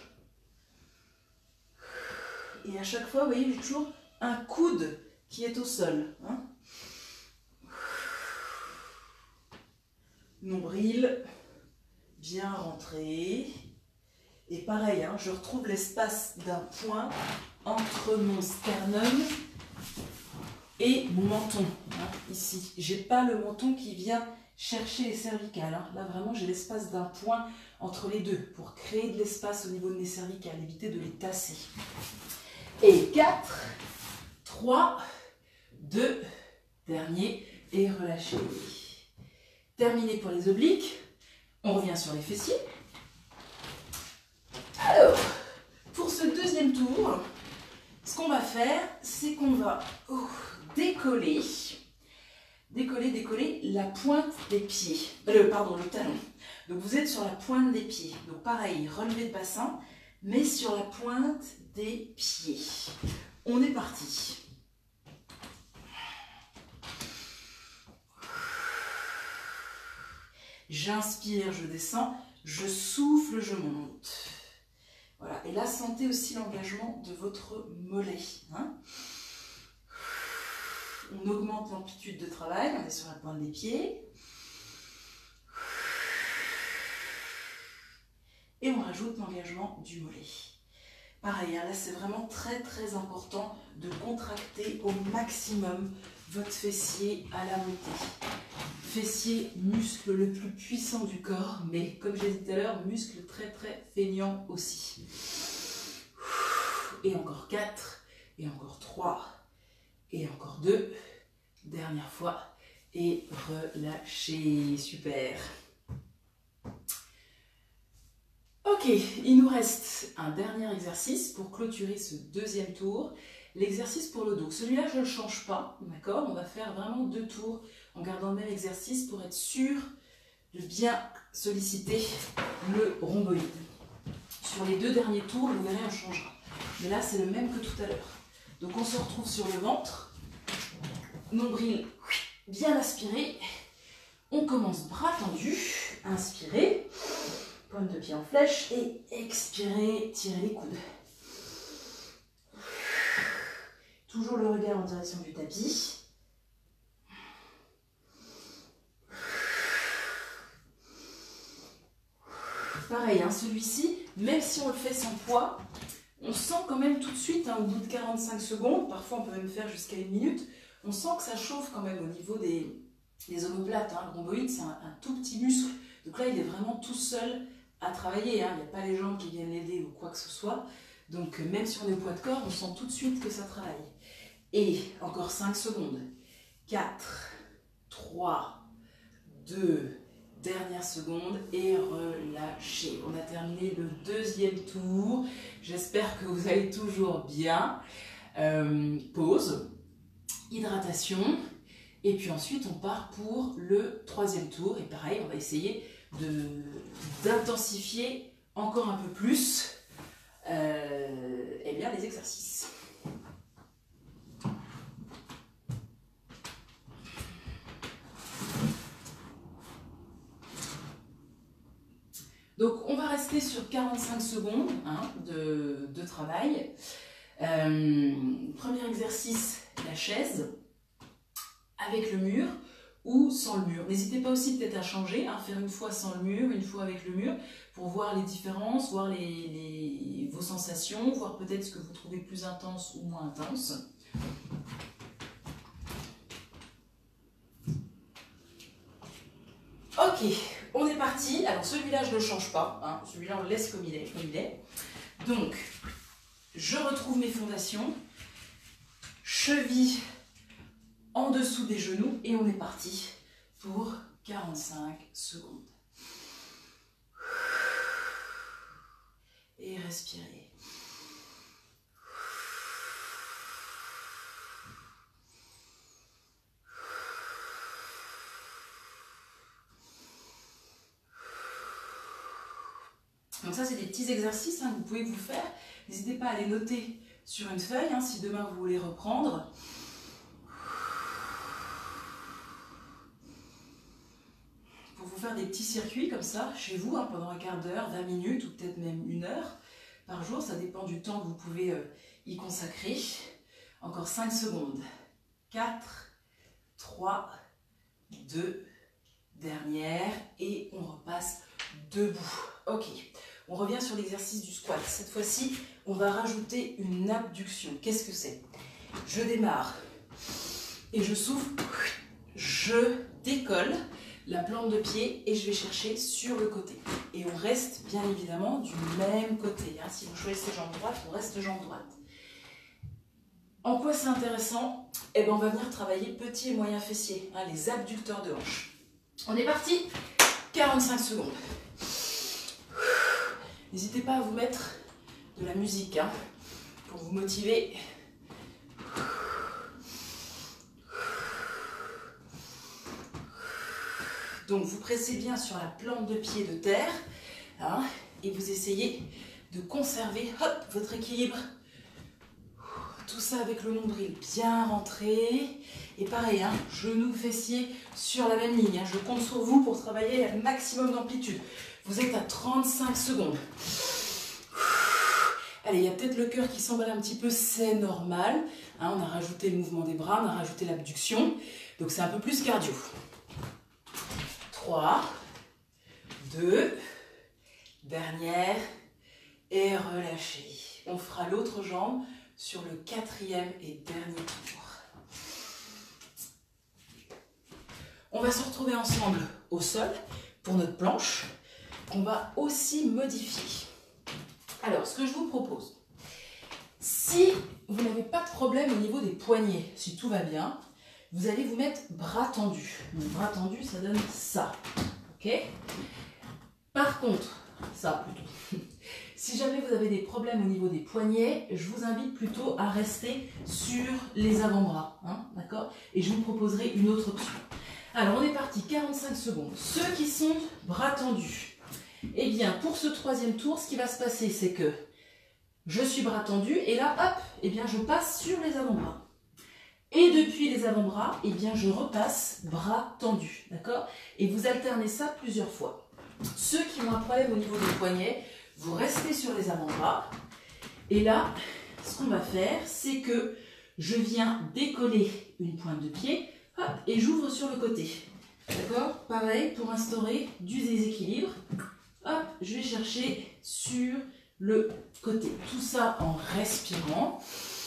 Et à chaque fois, vous voyez, j'ai toujours un coude qui est au sol. Hein. Nombril, bien rentré. Et pareil, hein, je retrouve l'espace d'un point entre mon sternum et mon menton. Hein, ici, j'ai pas le menton qui vient chercher les cervicales. Hein. Là, vraiment, j'ai l'espace d'un point entre les deux pour créer de l'espace au niveau de mes cervicales, éviter de les tasser. Et quatre, trois, deux, dernier, et relâchez. Terminé pour les obliques. On revient sur les fessiers. Alors, pour ce deuxième tour, ce qu'on va faire, c'est qu'on va oh, décoller, décoller, décoller la pointe des pieds, euh, pardon, le talon. Donc vous êtes sur la pointe des pieds. Donc pareil, relevé de bassin, mais sur la pointe des pieds. On est parti. J'inspire, je descends, je souffle, je monte. Voilà, et là, sentez aussi l'engagement de votre mollet. Hein. On augmente l'amplitude de travail, on est sur la pointe des pieds. Et on rajoute l'engagement du mollet. Pareil, hein, là c'est vraiment très très important de contracter au maximum votre fessier à la montée. Fessier, muscle le plus puissant du corps, mais comme j'ai dit tout à l'heure, muscle très très feignant aussi. Et encore quatre, et encore trois, et encore deux. Dernière fois, et relâchez, super. Ok, il nous reste un dernier exercice pour clôturer ce deuxième tour. L'exercice pour le dos. Celui-là, je ne le change pas, d'accord? On va faire vraiment deux tours en gardant le même exercice pour être sûr de bien solliciter le rhomboïde. Sur les deux derniers tours, vous verrez, on changera. Mais là, c'est le même que tout à l'heure. Donc, on se retrouve sur le ventre. Nombril bien aspiré. On commence bras tendus. Inspirez. Pointe de pied en flèche et expirez, tirez les coudes. Toujours le regard en direction du tapis. Pareil, hein, celui-ci, même si on le fait sans poids, on sent quand même tout de suite, hein, au bout de quarante-cinq secondes, parfois on peut même faire jusqu'à une minute, on sent que ça chauffe quand même au niveau des, des omoplates. Hein. Le rhomboïde, c'est un, un tout petit muscle. Donc là, il est vraiment tout seul à travailler, hein. Il n'y a pas les jambes qui viennent l'aider ou quoi que ce soit. Donc même si on est au poids de corps, on sent tout de suite que ça travaille. Et encore cinq secondes. quatre, trois, deux, dernière seconde et relâchez. On a terminé le deuxième tour. J'espère que vous allez toujours bien. Euh, pause, hydratation. Et puis ensuite, on part pour le troisième tour. Et pareil, on va essayer d'intensifier encore un peu plus euh, eh bien, les exercices. Donc on va rester sur quarante-cinq secondes hein, de, de travail. Euh, premier exercice, la chaise avec le mur ou sans le mur. N'hésitez pas aussi peut-être à changer, hein, faire une fois sans le mur, une fois avec le mur, pour voir les différences, voir les, les, vos sensations, voir peut-être ce que vous trouvez plus intense ou moins intense. Ok, on est parti. Alors celui-là, je ne le change pas, hein. Celui-là, on le laisse comme il est, comme il est. Donc, je retrouve mes fondations, cheville en dessous des genoux et on est parti pour quarante-cinq secondes. Et respirez. Donc ça, c'est des petits exercices hein, que vous pouvez vous faire. N'hésitez pas à les noter sur une feuille hein, si demain vous voulez reprendre. Faire des petits circuits comme ça chez vous hein, pendant un quart d'heure, vingt minutes ou peut-être même une heure par jour, ça dépend du temps que vous pouvez euh, y consacrer. Encore cinq secondes. quatre, trois, deux, dernière et on repasse debout. Ok, on revient sur l'exercice du squat. Cette fois-ci, on va rajouter une abduction. Qu'est-ce que c'est? Je démarre et je souffle, je décolle la plante de pied et je vais chercher sur le côté. Et on reste bien évidemment du même côté. Hein. Si vous choisissez jambe droite, on reste jambe droite. En quoi c'est intéressant? Eh ben, on va venir travailler petit et moyen fessier, hein, les abducteurs de hanche. On est parti. quarante-cinq secondes. N'hésitez pas à vous mettre de la musique hein, pour vous motiver. Donc vous pressez bien sur la plante de pied de terre hein, et vous essayez de conserver hop, votre équilibre. Tout ça avec le nombril bien rentré. Et pareil, hein, genoux, fessiers sur la même ligne. Hein. Je compte sur vous pour travailler à un maximum d'amplitude. Vous êtes à trente-cinq secondes. Allez, il y a peut-être le cœur qui s'emballe un petit peu, c'est normal. Hein, on a rajouté le mouvement des bras, on a rajouté l'abduction. Donc c'est un peu plus cardio. trois, deux, dernière et relâchez. On fera l'autre jambe sur le quatrième et dernier tour. On va se retrouver ensemble au sol pour notre planche qu'on va aussi modifier. Alors, ce que je vous propose, si vous n'avez pas de problème au niveau des poignets, si tout va bien, vous allez vous mettre bras tendus. Donc, bras tendus, ça donne ça. Ok ? Par contre, ça plutôt. Si jamais vous avez des problèmes au niveau des poignets, je vous invite plutôt à rester sur les avant-bras. Hein, d'accord ? Et je vous proposerai une autre option. Alors, on est parti, quarante-cinq secondes. Ceux qui sont bras tendus, eh bien, pour ce troisième tour, ce qui va se passer, c'est que je suis bras tendu et là, hop, eh bien, je passe sur les avant-bras. Et depuis les avant-bras, eh bien, je repasse bras tendus, d'accord? Et vous alternez ça plusieurs fois. Ceux qui ont un problème au niveau des poignets, vous restez sur les avant-bras. Et là, ce qu'on va faire, c'est que je viens décoller une pointe de pied, hop, et j'ouvre sur le côté. D'accord? Pareil, pour instaurer du déséquilibre. Hop, je vais chercher sur le côté. Tout ça en respirant.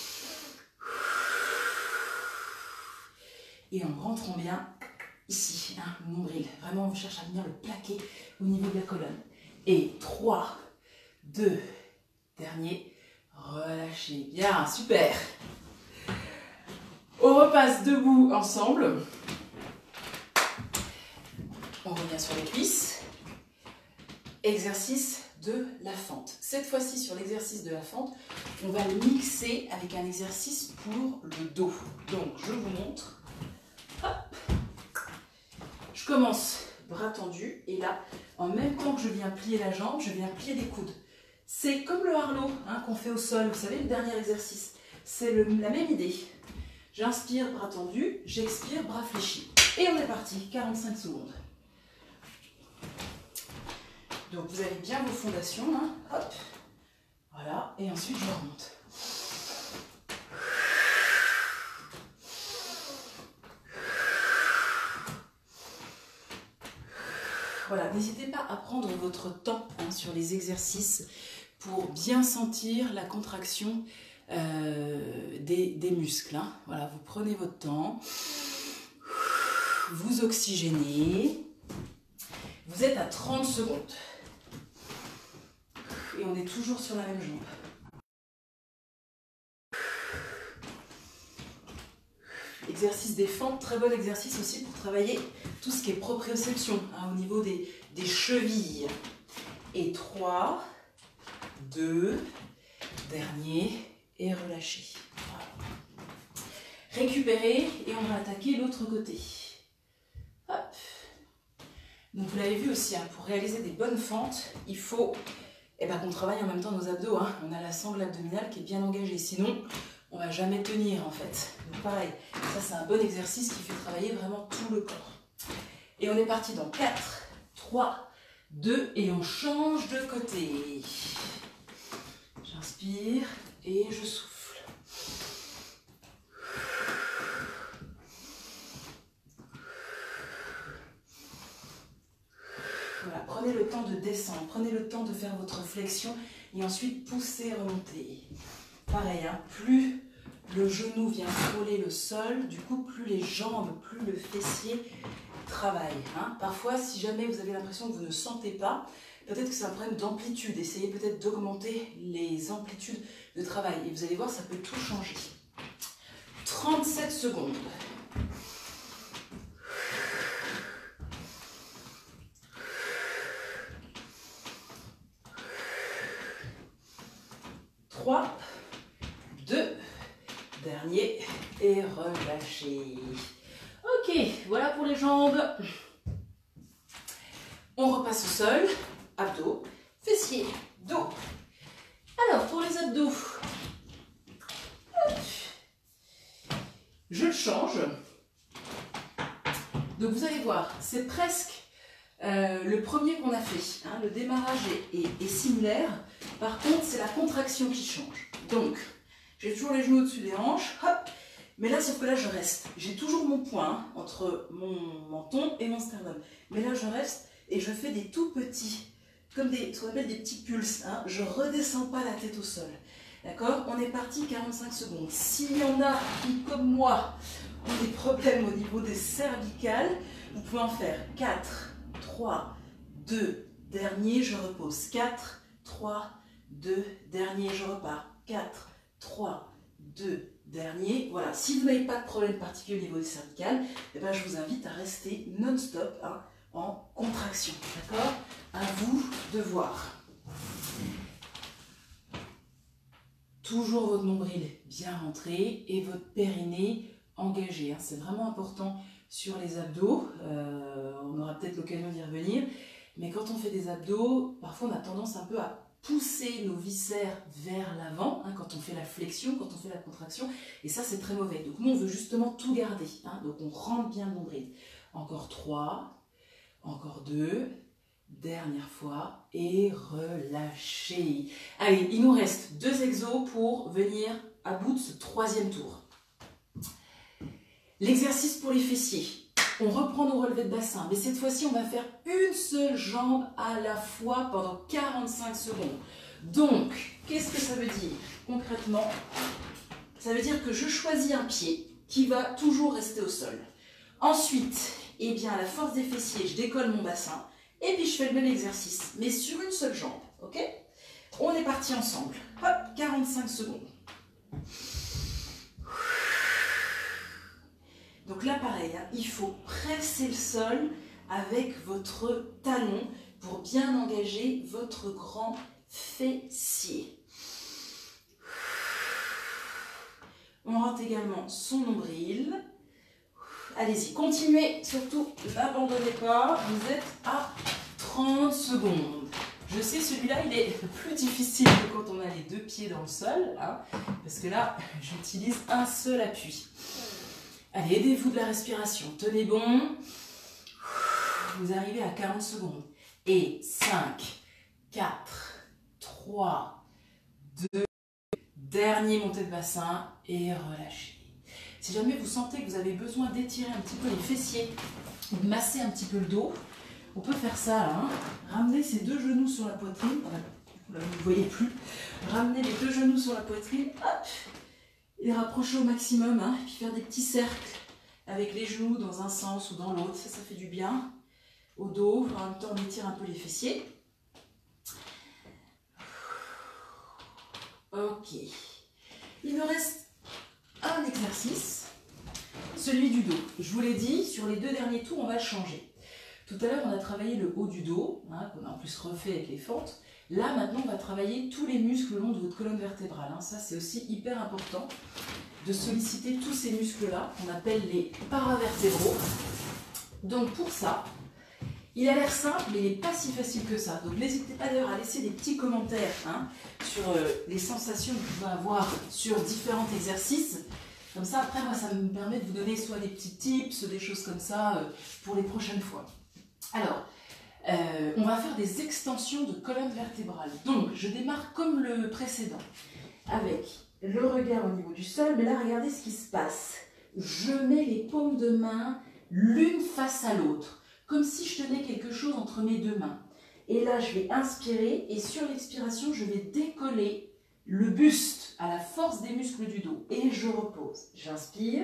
Et en rentrant bien ici, hein, le nombril. Vraiment, on cherche à venir le plaquer au niveau de la colonne. Et trois, deux, dernier, relâchez. Bien, super. On repasse debout ensemble. On revient sur les cuisses. Exercice de la fente. Cette fois-ci, sur l'exercice de la fente, on va le mixer avec un exercice pour le dos. Donc, je vous montre. Hop. Je commence bras tendus et là, en même temps que je viens plier la jambe, je viens plier les coudes. C'est comme le Harlow hein, qu'on fait au sol. Vous savez, le dernier exercice. C'est la même idée. J'inspire, bras tendus. J'expire, bras fléchis. Et on est parti. quarante-cinq secondes. Donc vous avez bien vos fondations, hein. Hop, voilà, et ensuite je remonte. Voilà, n'hésitez pas à prendre votre temps hein, sur les exercices pour bien sentir la contraction euh, des, des muscles. Hein. Voilà, vous prenez votre temps, vous oxygénez, vous êtes à trente secondes. Et on est toujours sur la même jambe. Exercice des fentes, très bon exercice aussi pour travailler tout ce qui est proprioception, hein, au niveau des, des chevilles. Et trois, deux, dernier, et relâchez. Voilà. Récupérez et on va attaquer l'autre côté. Hop. Donc vous l'avez vu aussi, hein, pour réaliser des bonnes fentes, il faut eh ben, qu'on travaille en même temps nos abdos. Hein. On a la sangle abdominale qui est bien engagée, sinon on ne va jamais tenir en fait. Donc pareil, ça c'est un bon exercice qui fait travailler vraiment tout le corps. Et on est parti dans quatre, trois, deux et on change de côté. J'inspire et je souffle. Voilà, prenez le temps de descendre, prenez le temps de faire votre flexion et ensuite poussez, remontez. Pareil, hein, plus le genou vient frôler le sol, du coup plus les jambes, plus le fessier travaille. Hein. Parfois, si jamais vous avez l'impression que vous ne sentez pas, peut-être que c'est un problème d'amplitude. Essayez peut-être d'augmenter les amplitudes de travail et vous allez voir, ça peut tout changer. trente-sept secondes. relâchez. Ok, voilà pour les jambes. On repasse au sol, abdos, fessiers, dos. Alors, pour les abdos, je le change. Donc, vous allez voir, c'est presque euh, le premier qu'on a fait. Hein. Le démarrage est, est, est similaire. Par contre, c'est la contraction qui change. Donc, j'ai toujours les genoux au-dessus des hanches. Hop. Mais là, sauf que là, je reste. J'ai toujours mon point hein, entre mon menton et mon sternum. Mais là, je reste et je fais des tout petits, comme des, ce qu'on appelle des petits pulses. Hein. Je ne redescends pas la tête au sol. D'accord? On est parti quarante-cinq secondes. S'il y en a qui, comme moi, ont des problèmes au niveau des cervicales, vous pouvez en faire quatre, trois, deux, dernier, je repose. quatre, trois, deux, dernier, je repars. quatre, trois, deux, dernier. Voilà, si vous n'avez pas de problème particulier au niveau des cervicales, eh ben, je vous invite à rester non-stop hein, en contraction. D'accord? À vous de voir. Toujours votre nombril bien rentré et votre périnée engagé. Hein. C'est vraiment important sur les abdos. Euh, on aura peut-être l'occasion d'y revenir. Mais quand on fait des abdos, parfois on a tendance un peu à pousser nos viscères vers l'avant, hein, quand on fait la flexion, quand on fait la contraction, et ça c'est très mauvais. Donc nous on veut justement tout garder, hein, donc on rentre bien le nombril. Encore trois, encore deux, dernière fois, et relâchez. Allez, il nous reste deux exos pour venir à bout de ce troisième tour. L'exercice pour les fessiers. On reprend nos relevés de bassin, mais cette fois-ci, on va faire une seule jambe à la fois pendant quarante-cinq secondes. Donc, qu'est-ce que ça veut dire concrètement? Ça veut dire que je choisis un pied qui va toujours rester au sol. Ensuite, eh bien, à la force des fessiers, je décolle mon bassin et puis je fais le même exercice, mais sur une seule jambe. Ok? On est parti ensemble. Hop, quarante-cinq secondes. Donc là, pareil, hein, il faut presser le sol avec votre talon pour bien engager votre grand fessier. On rentre également son nombril. Allez-y, continuez, surtout n'abandonnez pas, vous êtes à trente secondes. Je sais, celui-là, il est plus difficile que quand on a les deux pieds dans le sol, hein, parce que là, j'utilise un seul appui. Allez, aidez-vous de la respiration. Tenez bon. Vous arrivez à quarante secondes. Et cinq, quatre, trois, deux, dernier montée de bassin et relâchez. Si jamais vous sentez que vous avez besoin d'étirer un petit peu les fessiers, de masser un petit peu le dos, on peut faire ça là. Hein. Ramenez ces deux genoux sur la poitrine. Là, vous ne voyez plus. Ramenez les deux genoux sur la poitrine. Hop. Et les rapprocher au maximum, hein, et puis faire des petits cercles avec les genoux dans un sens ou dans l'autre, ça, ça fait du bien au dos, en même temps on étire un peu les fessiers. Ok, il me reste un exercice, celui du dos. Je vous l'ai dit, sur les deux derniers tours, on va changer. Tout à l'heure, on a travaillé le haut du dos, hein, qu'on a en plus refait avec les fentes. Là, maintenant, on va travailler tous les muscles le long de votre colonne vertébrale. Hein. Ça, c'est aussi hyper important de solliciter tous ces muscles-là, qu'on appelle les paravertébraux. Donc, pour ça, il a l'air simple, mais il n'est pas si facile que ça. Donc, n'hésitez pas d'ailleurs à laisser des petits commentaires hein, sur euh, les sensations que vous pouvez avoir sur différents exercices. Comme ça, après, moi, ça me permet de vous donner soit des petits tips, des choses comme ça euh, pour les prochaines fois. Alors, Euh, on va faire des extensions de colonne vertébrale. Donc, je démarre comme le précédent, avec le regard au niveau du sol. Mais là, regardez ce qui se passe. Je mets les paumes de main l'une face à l'autre, comme si je tenais quelque chose entre mes deux mains. Et là, je vais inspirer, et sur l'expiration, je vais décoller le buste à la force des muscles du dos. Et je repose. J'inspire,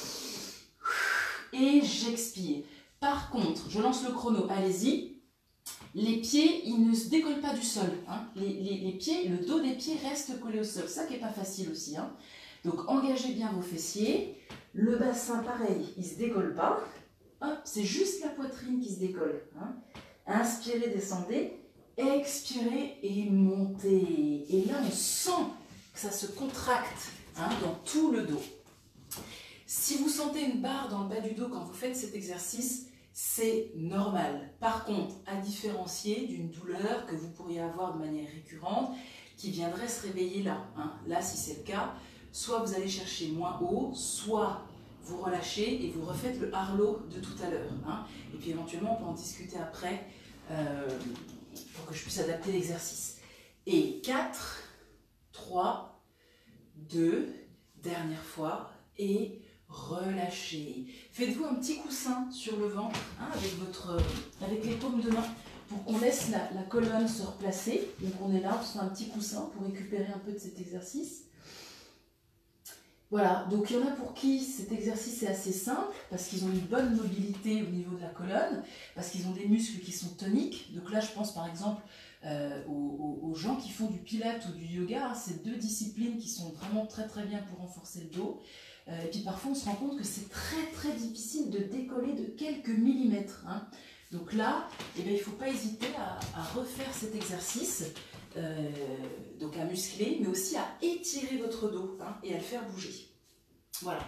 et j'expire. Par contre, je lance le chrono, allez-y. Les pieds, ils ne se décollent pas du sol. Hein. Les, les, les pieds, le dos des pieds reste collé au sol. Ça qui n'est pas facile aussi. Hein. Donc, engagez bien vos fessiers. Le bassin, pareil, il ne se décolle pas. C'est juste la poitrine qui se décolle. Hein. Inspirez, descendez. Expirez et montez. Et là, on sent que ça se contracte hein, dans tout le dos. Si vous sentez une barre dans le bas du dos quand vous faites cet exercice, c'est normal. Par contre, à différencier d'une douleur que vous pourriez avoir de manière récurrente, qui viendrait se réveiller là. Hein. Là, si c'est le cas, soit vous allez chercher moins haut, soit vous relâchez et vous refaites le Harlow de tout à l'heure. Hein. Et puis éventuellement, on peut en discuter après euh, pour que je puisse adapter l'exercice. Et quatre, trois, deux, dernière fois, et relâchez. Faites-vous un petit coussin sur le ventre hein, avec, votre, avec les paumes de main pour qu'on laisse la, la colonne se replacer. Donc on est là, on se fait un petit coussin pour récupérer un peu de cet exercice. Voilà, donc il y en a pour qui cet exercice est assez simple, parce qu'ils ont une bonne mobilité au niveau de la colonne, parce qu'ils ont des muscles qui sont toniques. Donc là, je pense par exemple euh, aux, aux, aux gens qui font du pilates ou du yoga. Hein, c'est deux disciplines qui sont vraiment très très bien pour renforcer le dos. Euh, et puis parfois, on se rend compte que c'est très très difficile de décoller de quelques millimètres. Hein. Donc là, eh bien, il ne faut pas hésiter à, à refaire cet exercice. Euh, donc à muscler, mais aussi à étirer votre dos hein, et à le faire bouger. Voilà.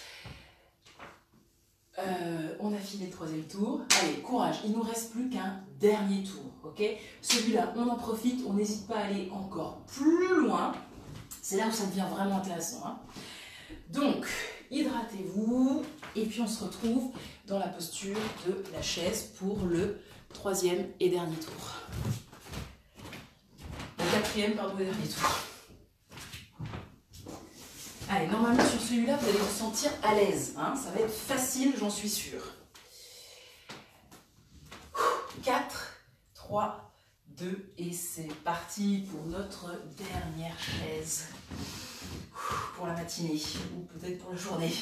Euh, on a fini le troisième tour. Allez, courage, il ne nous reste plus qu'un dernier tour. Okay, celui-là, on en profite, on n'hésite pas à aller encore plus loin. C'est là où ça devient vraiment intéressant. Hein. Donc, hydratez-vous et puis on se retrouve dans la posture de la chaise pour le troisième et dernier tour. Quatrième, pardon, le dernier tour. Allez, normalement sur celui-là, vous allez vous sentir à l'aise. Hein, ça va être facile, j'en suis sûre. quatre, trois, deux, et c'est parti pour notre dernière chaise. Pour la matinée, ou peut-être pour la journée.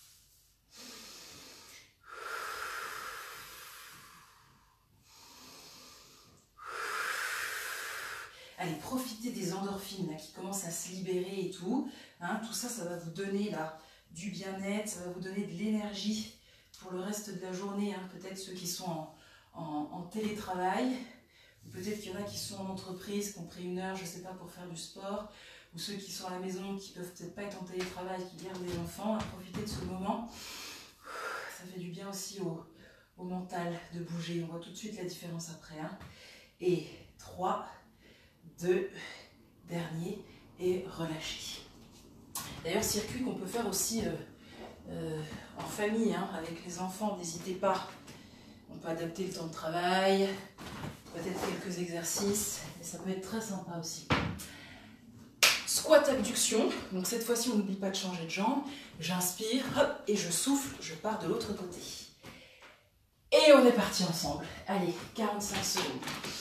Allez, profitez des endorphines là, qui commencent à se libérer et tout. Hein, tout ça, ça va vous donner là, du bien-être, ça va vous donner de l'énergie pour le reste de la journée. Hein. Peut-être ceux qui sont en, en, en télétravail, peut-être qu'il y en a qui sont en entreprise, qui ont pris une heure, je ne sais pas, pour faire du sport, ou ceux qui sont à la maison, qui ne peuvent peut-être pas être en télétravail, qui gardent des enfants. À profiter de ce moment. Ça fait du bien aussi au, au mental de bouger. On voit tout de suite la différence après. Hein. Et trois, deux, dernier, et relâchez. D'ailleurs, circuit qu'on peut faire aussi euh, euh, en famille, hein, avec les enfants, n'hésitez pas. On peut adapter le temps de travail, peut-être quelques exercices, mais ça peut être très sympa aussi. Squat abduction, donc cette fois-ci on n'oublie pas de changer de jambe. J'inspire, hop, et je souffle, je pars de l'autre côté. Et on est parti ensemble. Allez, quarante-cinq secondes.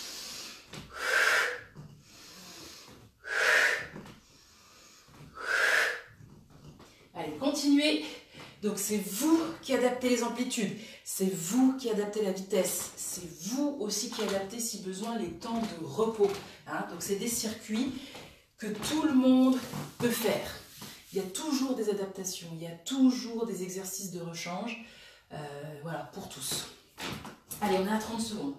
Allez, continuez. Donc c'est vous qui adaptez les amplitudes, c'est vous qui adaptez la vitesse, c'est vous aussi qui adaptez si besoin les temps de repos. Hein. Donc c'est des circuits que tout le monde peut faire. Il y a toujours des adaptations, il y a toujours des exercices de rechange. Euh, voilà, pour tous. Allez, on est à trente secondes.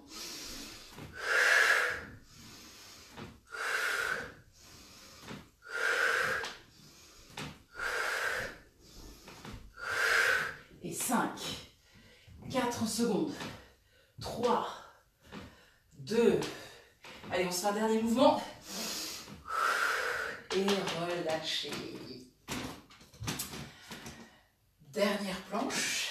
Et cinq, quatre secondes, trois, deux, allez, on se fait un dernier mouvement, et relâchez. Dernière planche.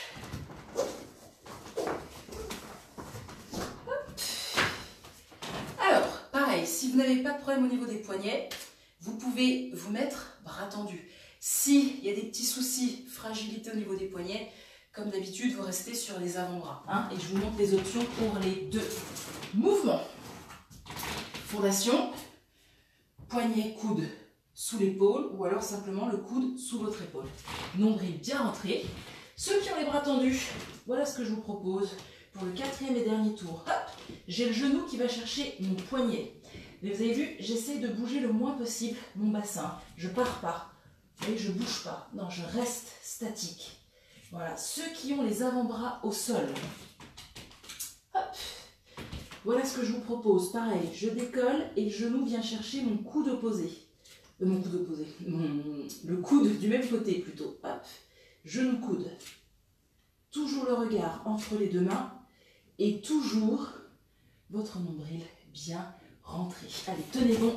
Hop. Alors, pareil, si vous n'avez pas de problème au niveau des poignets, vous pouvez vous mettre bras tendus. S'il y a des petits soucis, fragilité au niveau des poignets, comme d'habitude, vous restez sur les avant-bras. Hein, et je vous montre les options pour les deux mouvements. Fondation, poignet, coude sous l'épaule, ou alors simplement le coude sous votre épaule. Nombril bien rentré. Ceux qui ont les bras tendus, voilà ce que je vous propose pour le quatrième et dernier tour. J'ai le genou qui va chercher mon poignet. Mais vous avez vu, j'essaie de bouger le moins possible mon bassin. Je pars pas. Et je ne bouge pas. Non, je reste statique. Voilà, ceux qui ont les avant-bras au sol. Hop. Voilà ce que je vous propose. Pareil, je décolle et le genou vient chercher mon coude opposé. Euh, mon coude opposé. Mon, le coude du même côté plutôt. Hop. Genou coude. Toujours le regard entre les deux mains et toujours votre nombril bien rentré. Allez, tenez bon.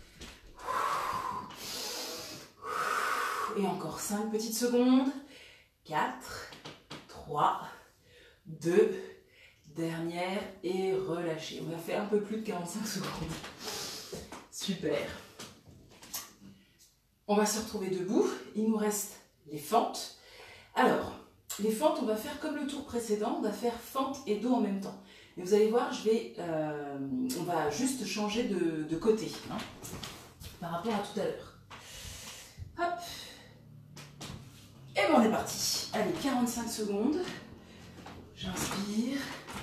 Et encore cinq petites secondes. quatre, trois, deux, dernière et relâchez. On a fait un peu plus de quarante-cinq secondes. Super. On va se retrouver debout. Il nous reste les fentes. Alors, les fentes, on va faire comme le tour précédent. On va faire fente et dos en même temps. Et vous allez voir, je vais, euh, on va juste changer de, de côté hein, par rapport à tout à l'heure. Hop. Et bien on est parti. Allez, quarante-cinq secondes. J'inspire.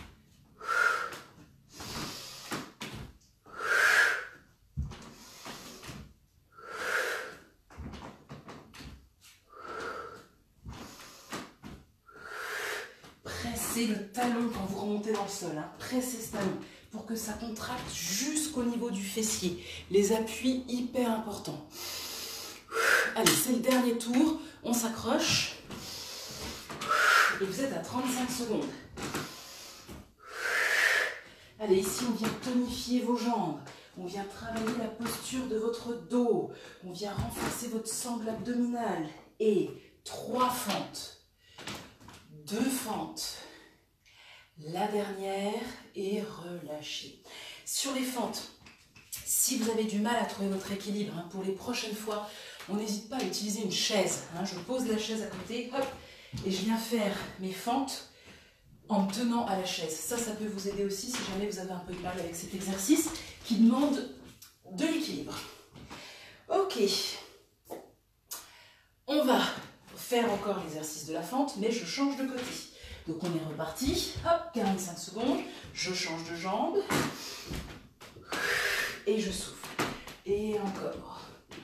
Pressez le talon quand vous remontez dans le sol. Hein. Pressez ce talon pour que ça contracte jusqu'au niveau du fessier. Les appuis hyper importants. Allez, c'est le dernier tour. On s'accroche. Et vous êtes à trente-cinq secondes. Allez, ici, on vient tonifier vos jambes. On vient travailler la posture de votre dos. On vient renforcer votre sangle abdominale. Et trois fentes. Deux fentes. La dernière et relâchez. Sur les fentes, si vous avez du mal à trouver votre équilibre, hein, pour les prochaines fois, on n'hésite pas à utiliser une chaise. Hein. Je pose la chaise à côté, hop, et je viens faire mes fentes en me tenant à la chaise. Ça, ça peut vous aider aussi si jamais vous avez un peu de mal avec cet exercice qui demande de l'équilibre. Ok. On va faire encore l'exercice de la fente, mais je change de côté. Donc on est reparti, hop, quarante-cinq secondes, je change de jambe, et je souffle, et encore.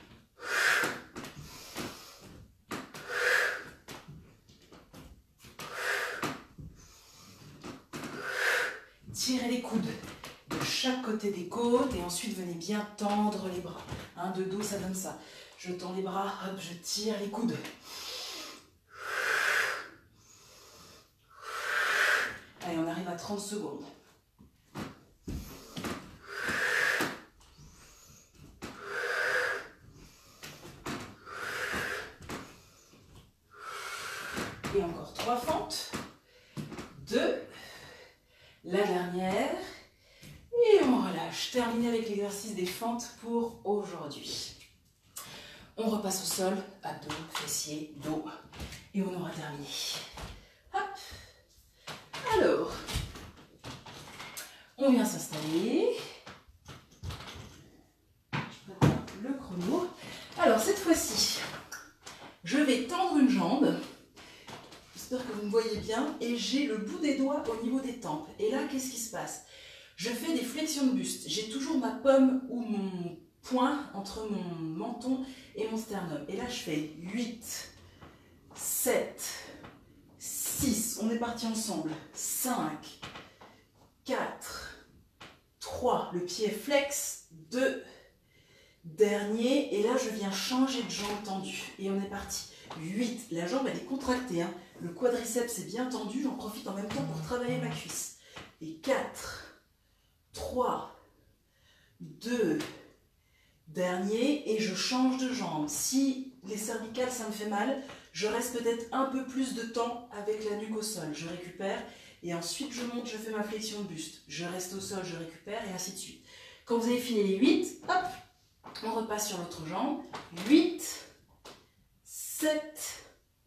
Tirez les coudes de chaque côté des côtes, et ensuite venez bien tendre les bras. Hein, de dos, ça donne ça. Je tends les bras, hop, je tire les coudes. Allez, on arrive à trente secondes. Et encore trois fentes. Deux. La dernière. Et on relâche. Terminé avec l'exercice des fentes pour aujourd'hui. On repasse au sol, abdos, fessiers, dos. Et on aura terminé. Hop. Alors, on vient s'installer. Je prépare le chrono. Alors, cette fois-ci, je vais tendre une jambe. J'espère que vous me voyez bien. Et j'ai le bout des doigts au niveau des tempes. Et là, qu'est-ce qui se passe? Je fais des flexions de buste. J'ai toujours ma pomme ou mon poing entre mon menton et mon sternum. Et là, je fais huit, sept, six, on est parti ensemble, cinq, quatre, trois, le pied flex, deux, dernier, et là je viens changer de jambe tendue, et on est parti, huit, la jambe elle est contractée, hein. Le quadriceps est bien tendu, j'en profite en même temps pour travailler ma cuisse, et quatre, trois, deux, dernier, et je change de jambe. Si les cervicales ça me fait mal, je reste peut-être un peu plus de temps avec la nuque au sol. Je récupère et ensuite je monte, je fais ma flexion de buste. Je reste au sol, je récupère et ainsi de suite. Quand vous avez fini les huit, hop, on repasse sur l'autre jambe. huit, sept,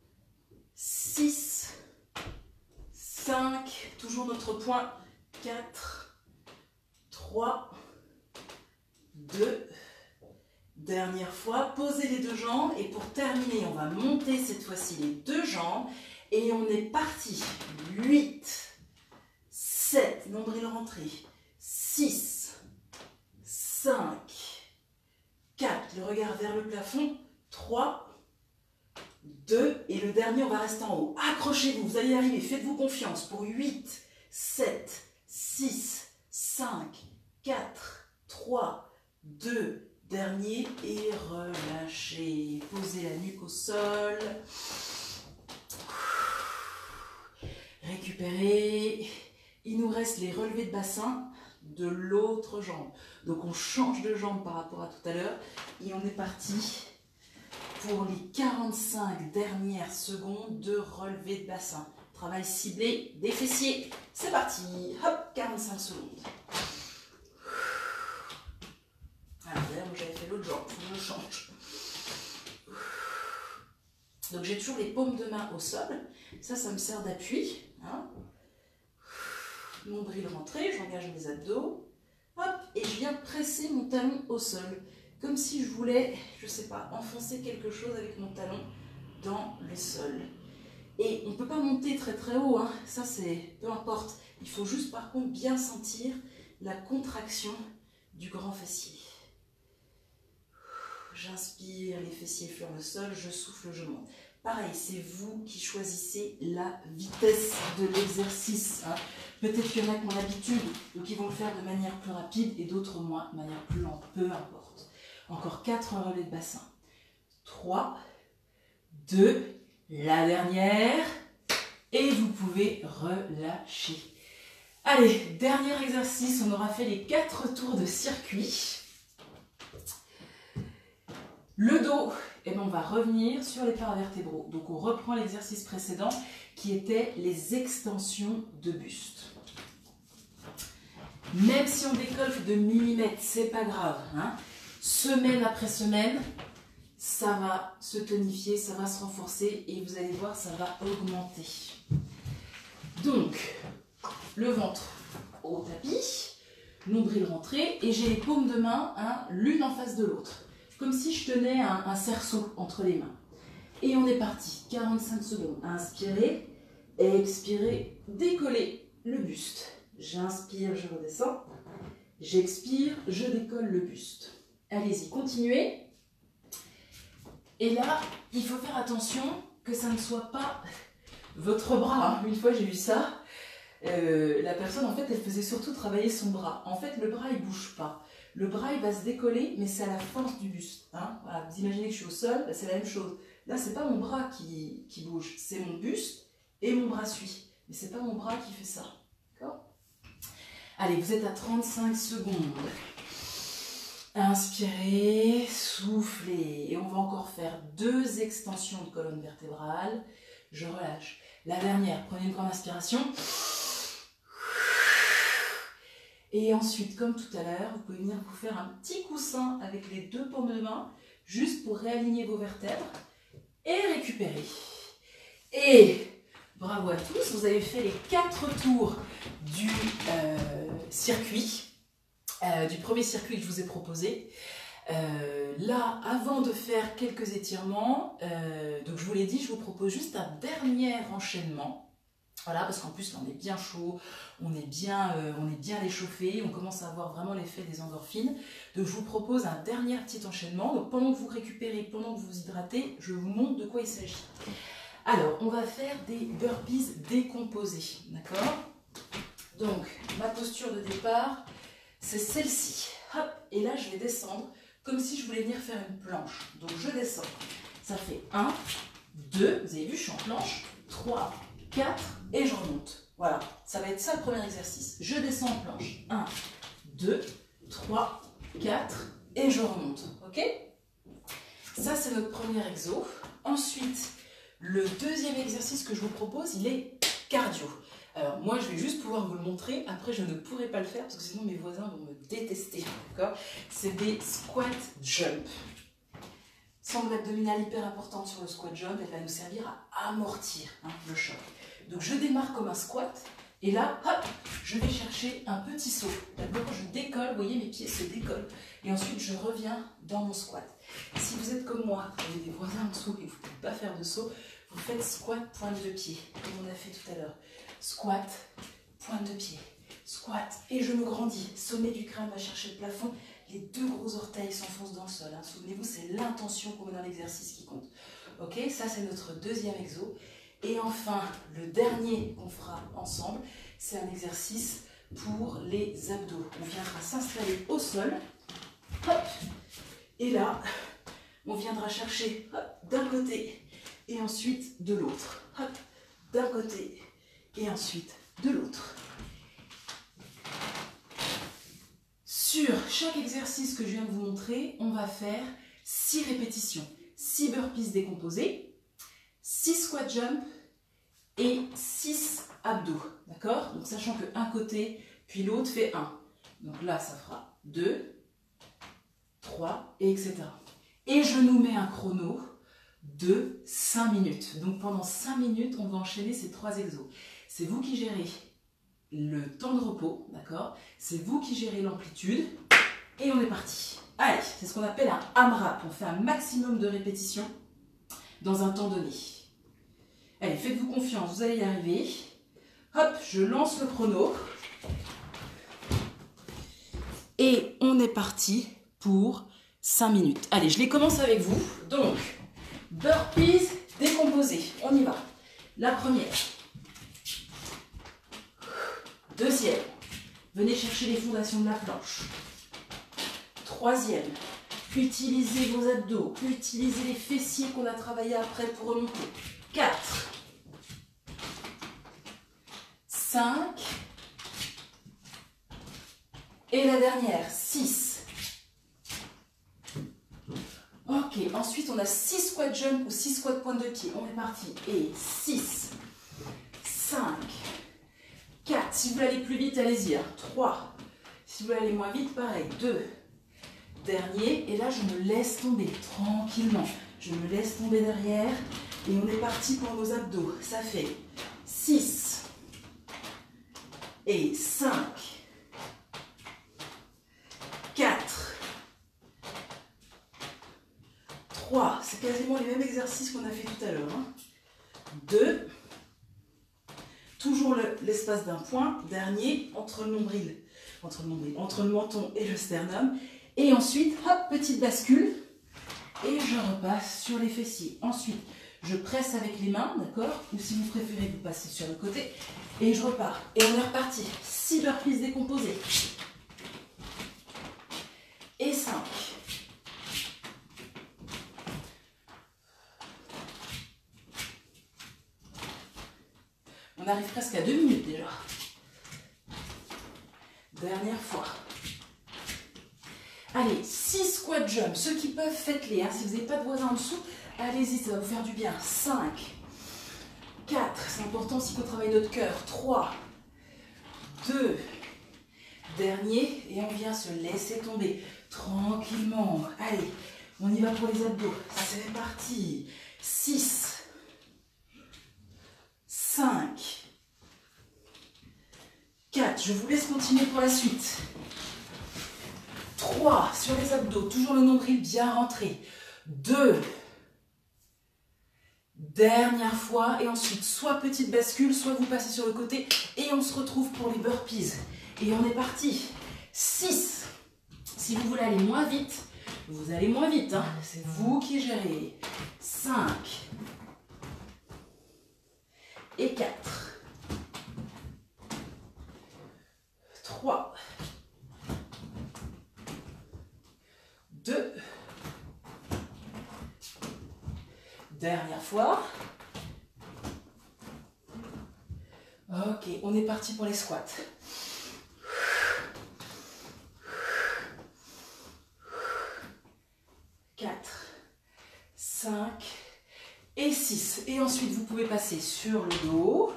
six, cinq, toujours notre point. quatre, trois, deux, dernière fois, posez les deux jambes et pour terminer, on va monter cette fois-ci les deux jambes et on est parti. huit, sept, nombril rentré, six, cinq, quatre, le regard vers le plafond, trois, deux et le dernier, on va rester en haut. Accrochez-vous, vous allez y arriver, faites-vous confiance pour huit, sept, six, cinq, quatre, trois, deux, dernier et relâchez. Posez la nuque au sol. récupérer. Il nous reste les relevés de bassin de l'autre jambe. Donc on change de jambe par rapport à tout à l'heure et on est parti pour les quarante-cinq dernières secondes de relevé de bassin. Travail ciblé des fessiers. C'est parti. Hop, quarante-cinq secondes. Alors d'ailleurs, moi j'avais fait l'autre jambe, faut que je change. Donc j'ai toujours les paumes de main au sol. Ça, ça me sert d'appui. Hein. Nombril rentré, j'engage mes abdos. Hop, et je viens presser mon talon au sol. Comme si je voulais, je sais pas, enfoncer quelque chose avec mon talon dans le sol. Et on ne peut pas monter très très haut, hein. Ça c'est peu importe. Il faut juste par contre bien sentir la contraction du grand fessier. J'inspire, les fessiers fleurent le sol, je souffle, je monte. Pareil, c'est vous qui choisissez la vitesse de l'exercice. Hein. Peut-être qu'il y en a qui ont l'habitude, donc ils vont le faire de manière plus rapide et d'autres moins, de manière plus lente, peu importe. Encore quatre relais de bassin. trois, deux, la dernière. Et vous pouvez relâcher. Allez, dernier exercice, on aura fait les quatre tours de circuit. Le dos, eh bien, on va revenir sur les paravertébraux. Donc on reprend l'exercice précédent qui était les extensions de buste. Même si on décolle de millimètres, c'est pas grave. Hein. Semaine après semaine, ça va se tonifier, ça va se renforcer et vous allez voir, ça va augmenter. Donc, le ventre au tapis, nombril rentré et j'ai les paumes de main, hein, l'une en face de l'autre. Comme si je tenais un, un cerceau entre les mains. Et on est parti. quarante-cinq secondes. Inspirez, expirez, décollez le buste. J'inspire, je redescends. J'expire, je décolle le buste. Allez-y, continuez. Et là, il faut faire attention que ça ne soit pas votre bras. Une fois, j'ai vu ça. Euh, la personne, en fait, elle faisait surtout travailler son bras. En fait, le bras, il ne bouge pas. Le bras, il va se décoller, mais c'est à la force du buste. Hein. Voilà, vous imaginez que je suis au sol, ben c'est la même chose. Là, c'est pas mon bras qui, qui bouge, c'est mon buste et mon bras suit. Mais c'est pas mon bras qui fait ça. D'accord ? Allez, vous êtes à trente-cinq secondes. Inspirez, soufflez. Et on va encore faire deux extensions de colonne vertébrale. Je relâche. La dernière, prenez une grande inspiration. Et ensuite, comme tout à l'heure, vous pouvez venir vous faire un petit coussin avec les deux paumes de main, juste pour réaligner vos vertèbres et récupérer. Et bravo à tous, vous avez fait les quatre tours du euh, circuit, euh, du premier circuit que je vous ai proposé. Euh, là, avant de faire quelques étirements, euh, donc je vous l'ai dit, je vous propose juste un dernier enchaînement. Voilà, parce qu'en plus, là, on est bien chaud, on est bien, euh, on est bien échauffé, on commence à avoir vraiment l'effet des endorphines. Donc, je vous propose un dernier petit enchaînement. Donc, pendant que vous récupérez, pendant que vous vous hydratez, je vous montre de quoi il s'agit. Alors, on va faire des burpees décomposés, d'accord? Donc, ma posture de départ, c'est celle-ci. Hop, et là, je vais descendre comme si je voulais venir faire une planche. Donc, je descends. Ça fait un, deux, vous avez vu, je suis en planche, trois, quatre, et je remonte. Voilà, ça va être ça le premier exercice. Je descends en planche. un, deux, trois, quatre, et je remonte. Ok? Ça, c'est notre premier exo. Ensuite, le deuxième exercice que je vous propose, il est cardio. Alors, moi, je vais juste pouvoir vous le montrer. Après, je ne pourrai pas le faire parce que sinon, mes voisins vont me détester. D'accord? C'est des squat jump. Sangle abdominale hyper importante sur le squat jump. Elle va nous servir à amortir hein, le choc. Donc, je démarre comme un squat. Et là, hop, je vais chercher un petit saut. D'abord, je décolle. Vous voyez, mes pieds se décollent. Et ensuite, je reviens dans mon squat. Si vous êtes comme moi, vous avez des voisins en dessous et vous ne pouvez pas faire de saut, vous faites squat, pointe de pied, comme on a fait tout à l'heure. Squat, pointe de pied, squat, et je me grandis. Sommet du crâne va chercher le plafond. Les deux gros orteils s'enfoncent dans le sol. Hein. Souvenez-vous, c'est l'intention qu'on met dans l'exercice qui compte. Ok, ça c'est notre deuxième exo. Et enfin, le dernier qu'on fera ensemble, c'est un exercice pour les abdos. On viendra s'installer au sol. Hop. Et là, on viendra chercher d'un côté et ensuite de l'autre. Hop, d'un côté et ensuite de l'autre. Sur chaque exercice que je viens de vous montrer, on va faire six répétitions, six burpees décomposés, six squat jump et six abdos, d'accord? Donc sachant que un côté puis l'autre fait un. Donc là, ça fera deux, trois, et et cetera. Et je nous mets un chrono de cinq minutes. Donc pendant cinq minutes, on va enchaîner ces trois exos. C'est vous qui gérez le temps de repos, d'accord? C'est vous qui gérez l'amplitude. Et on est parti. Allez, c'est ce qu'on appelle un AMRAP. On fait un maximum de répétitions dans un temps donné. Allez, faites-vous confiance, vous allez y arriver. Hop, je lance le chrono. Et on est parti pour cinq minutes. Allez, je les commence avec vous. Donc, burpees décomposés. On y va. La première. Deuxième. Venez chercher les fondations de la planche. Troisième. Utilisez vos abdos. Utilisez les fessiers qu'on a travaillé après pour remonter. Quatre. Cinq. Et la dernière, six. Ok, ensuite on a six squat jump ou six squat pointe de pied. On est parti. Et six, cinq, quatre. Si vous voulez aller plus vite, allez-y. trois. Si vous voulez aller moins vite, pareil. deux. Dernier. Et là, je me laisse tomber tranquillement. Je me laisse tomber derrière. Et on est parti pour nos abdos. Ça fait six et cinq. quatre, trois, c'est quasiment les mêmes exercices qu'on a fait tout à l'heure. Hein. deux, toujours l'espace d'un point, dernier, entre le nombril, entre le nombril, entre le menton et le sternum. Et ensuite, hop, petite bascule, et je repasse sur les fessiers. Ensuite, je presse avec les mains, d'accord? Ou si vous préférez, vous passez sur le côté, et je repars. Et on est reparti. six burpees décomposés. Et cinq. On arrive presque à deux minutes déjà. Dernière fois. Allez, six squat jump. Ceux qui peuvent, faites-les. Hein. Si vous n'avez pas de voisin en dessous, allez-y, ça va vous faire du bien. cinq, quatre, c'est important aussi qu'on travaille notre cœur. trois, deux, dernier, et on vient se laisser tomber. Tranquillement. Allez, on y va pour les abdos. C'est parti. six, cinq, quatre. Je vous laisse continuer pour la suite. trois, sur les abdos. Toujours le nombril bien rentré. deux. Dernière fois. Et ensuite, soit petite bascule, soit vous passez sur le côté. Et on se retrouve pour les burpees. Et on est parti. six. Si vous voulez aller moins vite, vous allez moins vite. Hein. C'est vous qui gérez. cinq. Et quatre. trois. deux. Dernière fois. Ok, on est parti pour les squats. quatre, cinq et six. Et ensuite, vous pouvez passer sur le dos.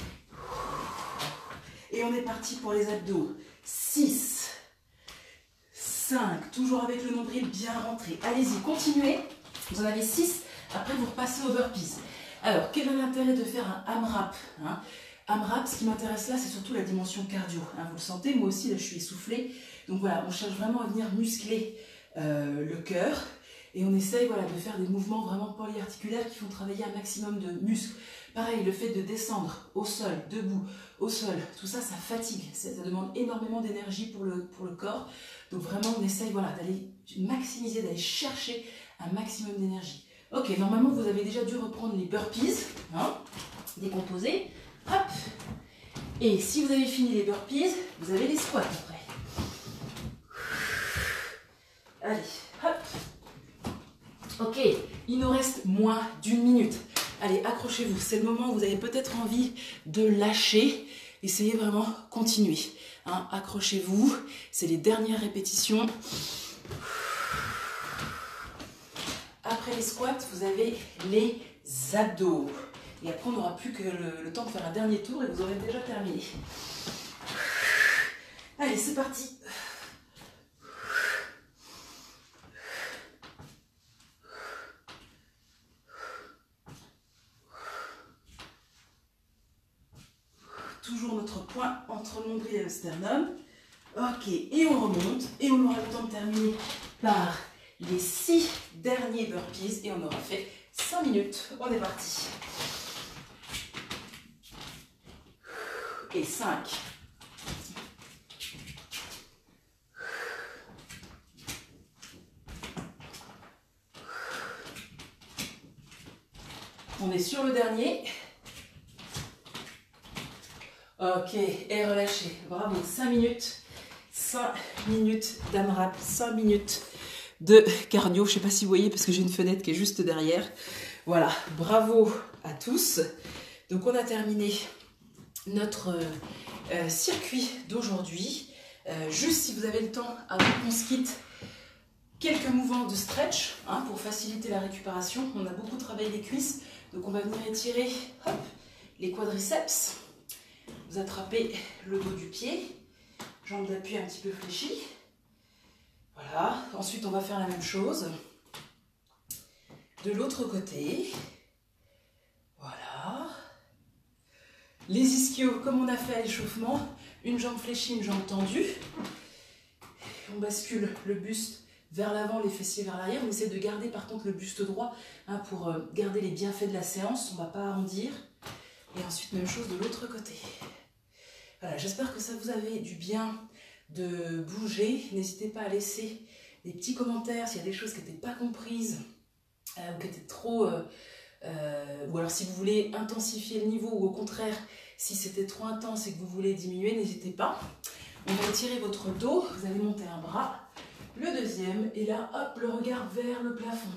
Et on est parti pour les abdos. six, cinq, toujours avec le nombril bien rentré. Allez-y, continuez. Vous en avez six. Après, vous repassez aux burpees. Alors, quel est l'intérêt de faire un AMRAP, hein? AMRAP, ce qui m'intéresse là, c'est surtout la dimension cardio. Hein, vous le sentez, moi aussi, là, je suis essoufflée. Donc voilà, on cherche vraiment à venir muscler euh, le cœur. Et on essaye voilà, de faire des mouvements vraiment polyarticulaires qui font travailler un maximum de muscles. Pareil, le fait de descendre au sol, debout, au sol, tout ça, ça fatigue. Ça, ça demande énormément d'énergie pour le, pour le corps. Donc vraiment, on essaye voilà, d'aller maximiser, d'aller chercher un maximum d'énergie. Ok, normalement, vous avez déjà dû reprendre les burpees, hein, décomposés. Hop. Et si vous avez fini les burpees, vous avez les squats après. Allez, hop. Ok, il nous reste moins d'une minute. Allez, accrochez-vous. C'est le moment où vous avez peut-être envie de lâcher. Essayez vraiment, continuez. Hein, accrochez-vous. C'est les dernières répétitions. Après les squats, vous avez les abdos. Et après, on n'aura plus que le, le temps de faire un dernier tour et vous aurez déjà terminé. Allez, c'est parti. Toujours notre point entre le nombril et le sternum. Ok, et on remonte. Et on aura le temps de terminer par les six derniers burpees. Et on aura fait cinq minutes. On est parti. Et cinq. On est sur le dernier. Ok, et relâchez. Bravo, cinq minutes. cinq minutes d'AMRAP, cinq minutes de cardio. Je ne sais pas si vous voyez parce que j'ai une fenêtre qui est juste derrière. Voilà, bravo à tous. Donc on a terminé notre euh, circuit d'aujourd'hui. Euh, juste si vous avez le temps, avant qu'on se quitte, quelques mouvements de stretch hein, pour faciliter la récupération. On a beaucoup travaillé les cuisses, donc on va venir étirer hop, les quadriceps. Vous attrapez le dos du pied, jambes d'appui un petit peu fléchies. Voilà, ensuite on va faire la même chose de l'autre côté. Voilà. Les ischios, comme on a fait à l'échauffement, une jambe fléchie, une jambe tendue. On bascule le buste vers l'avant, les fessiers vers l'arrière. On essaie de garder par contre le buste droit hein, pour garder les bienfaits de la séance. On ne va pas arrondir. Et ensuite, même chose de l'autre côté. Voilà, j'espère que ça vous avait du bien de bouger. N'hésitez pas à laisser des petits commentaires s'il y a des choses qui n'étaient pas comprises euh, ou qui étaient trop... Euh, euh, ou alors si vous voulez intensifier le niveau ou au contraire, si c'était trop intense et que vous voulez diminuer, n'hésitez pas. On va étirer votre dos, vous allez monter un bras, le deuxième, et là, hop, le regard vers le plafond.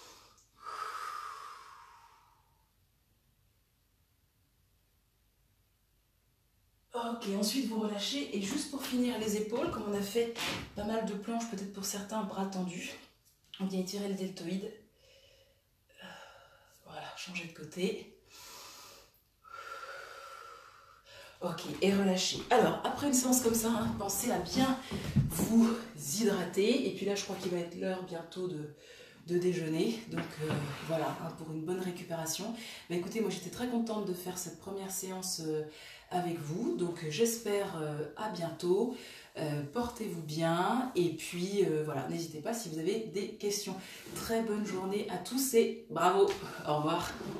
Ok, ensuite vous relâchez et juste pour finir les épaules, comme on a fait pas mal de planches, peut-être pour certains, bras tendus, on vient étirer le deltoïde. Voilà, changer de côté. Ok, et relâchez. Alors, après une séance comme ça, hein, pensez à bien vous hydrater. Et puis là, je crois qu'il va être l'heure bientôt de, de déjeuner. Donc euh, voilà, hein, pour une bonne récupération. Bah, écoutez, moi j'étais très contente de faire cette première séance euh, avec vous. Donc j'espère euh, à bientôt. Euh, portez-vous bien. Et puis euh, voilà, n'hésitez pas si vous avez des questions. Très bonne journée à tous et bravo. Au revoir.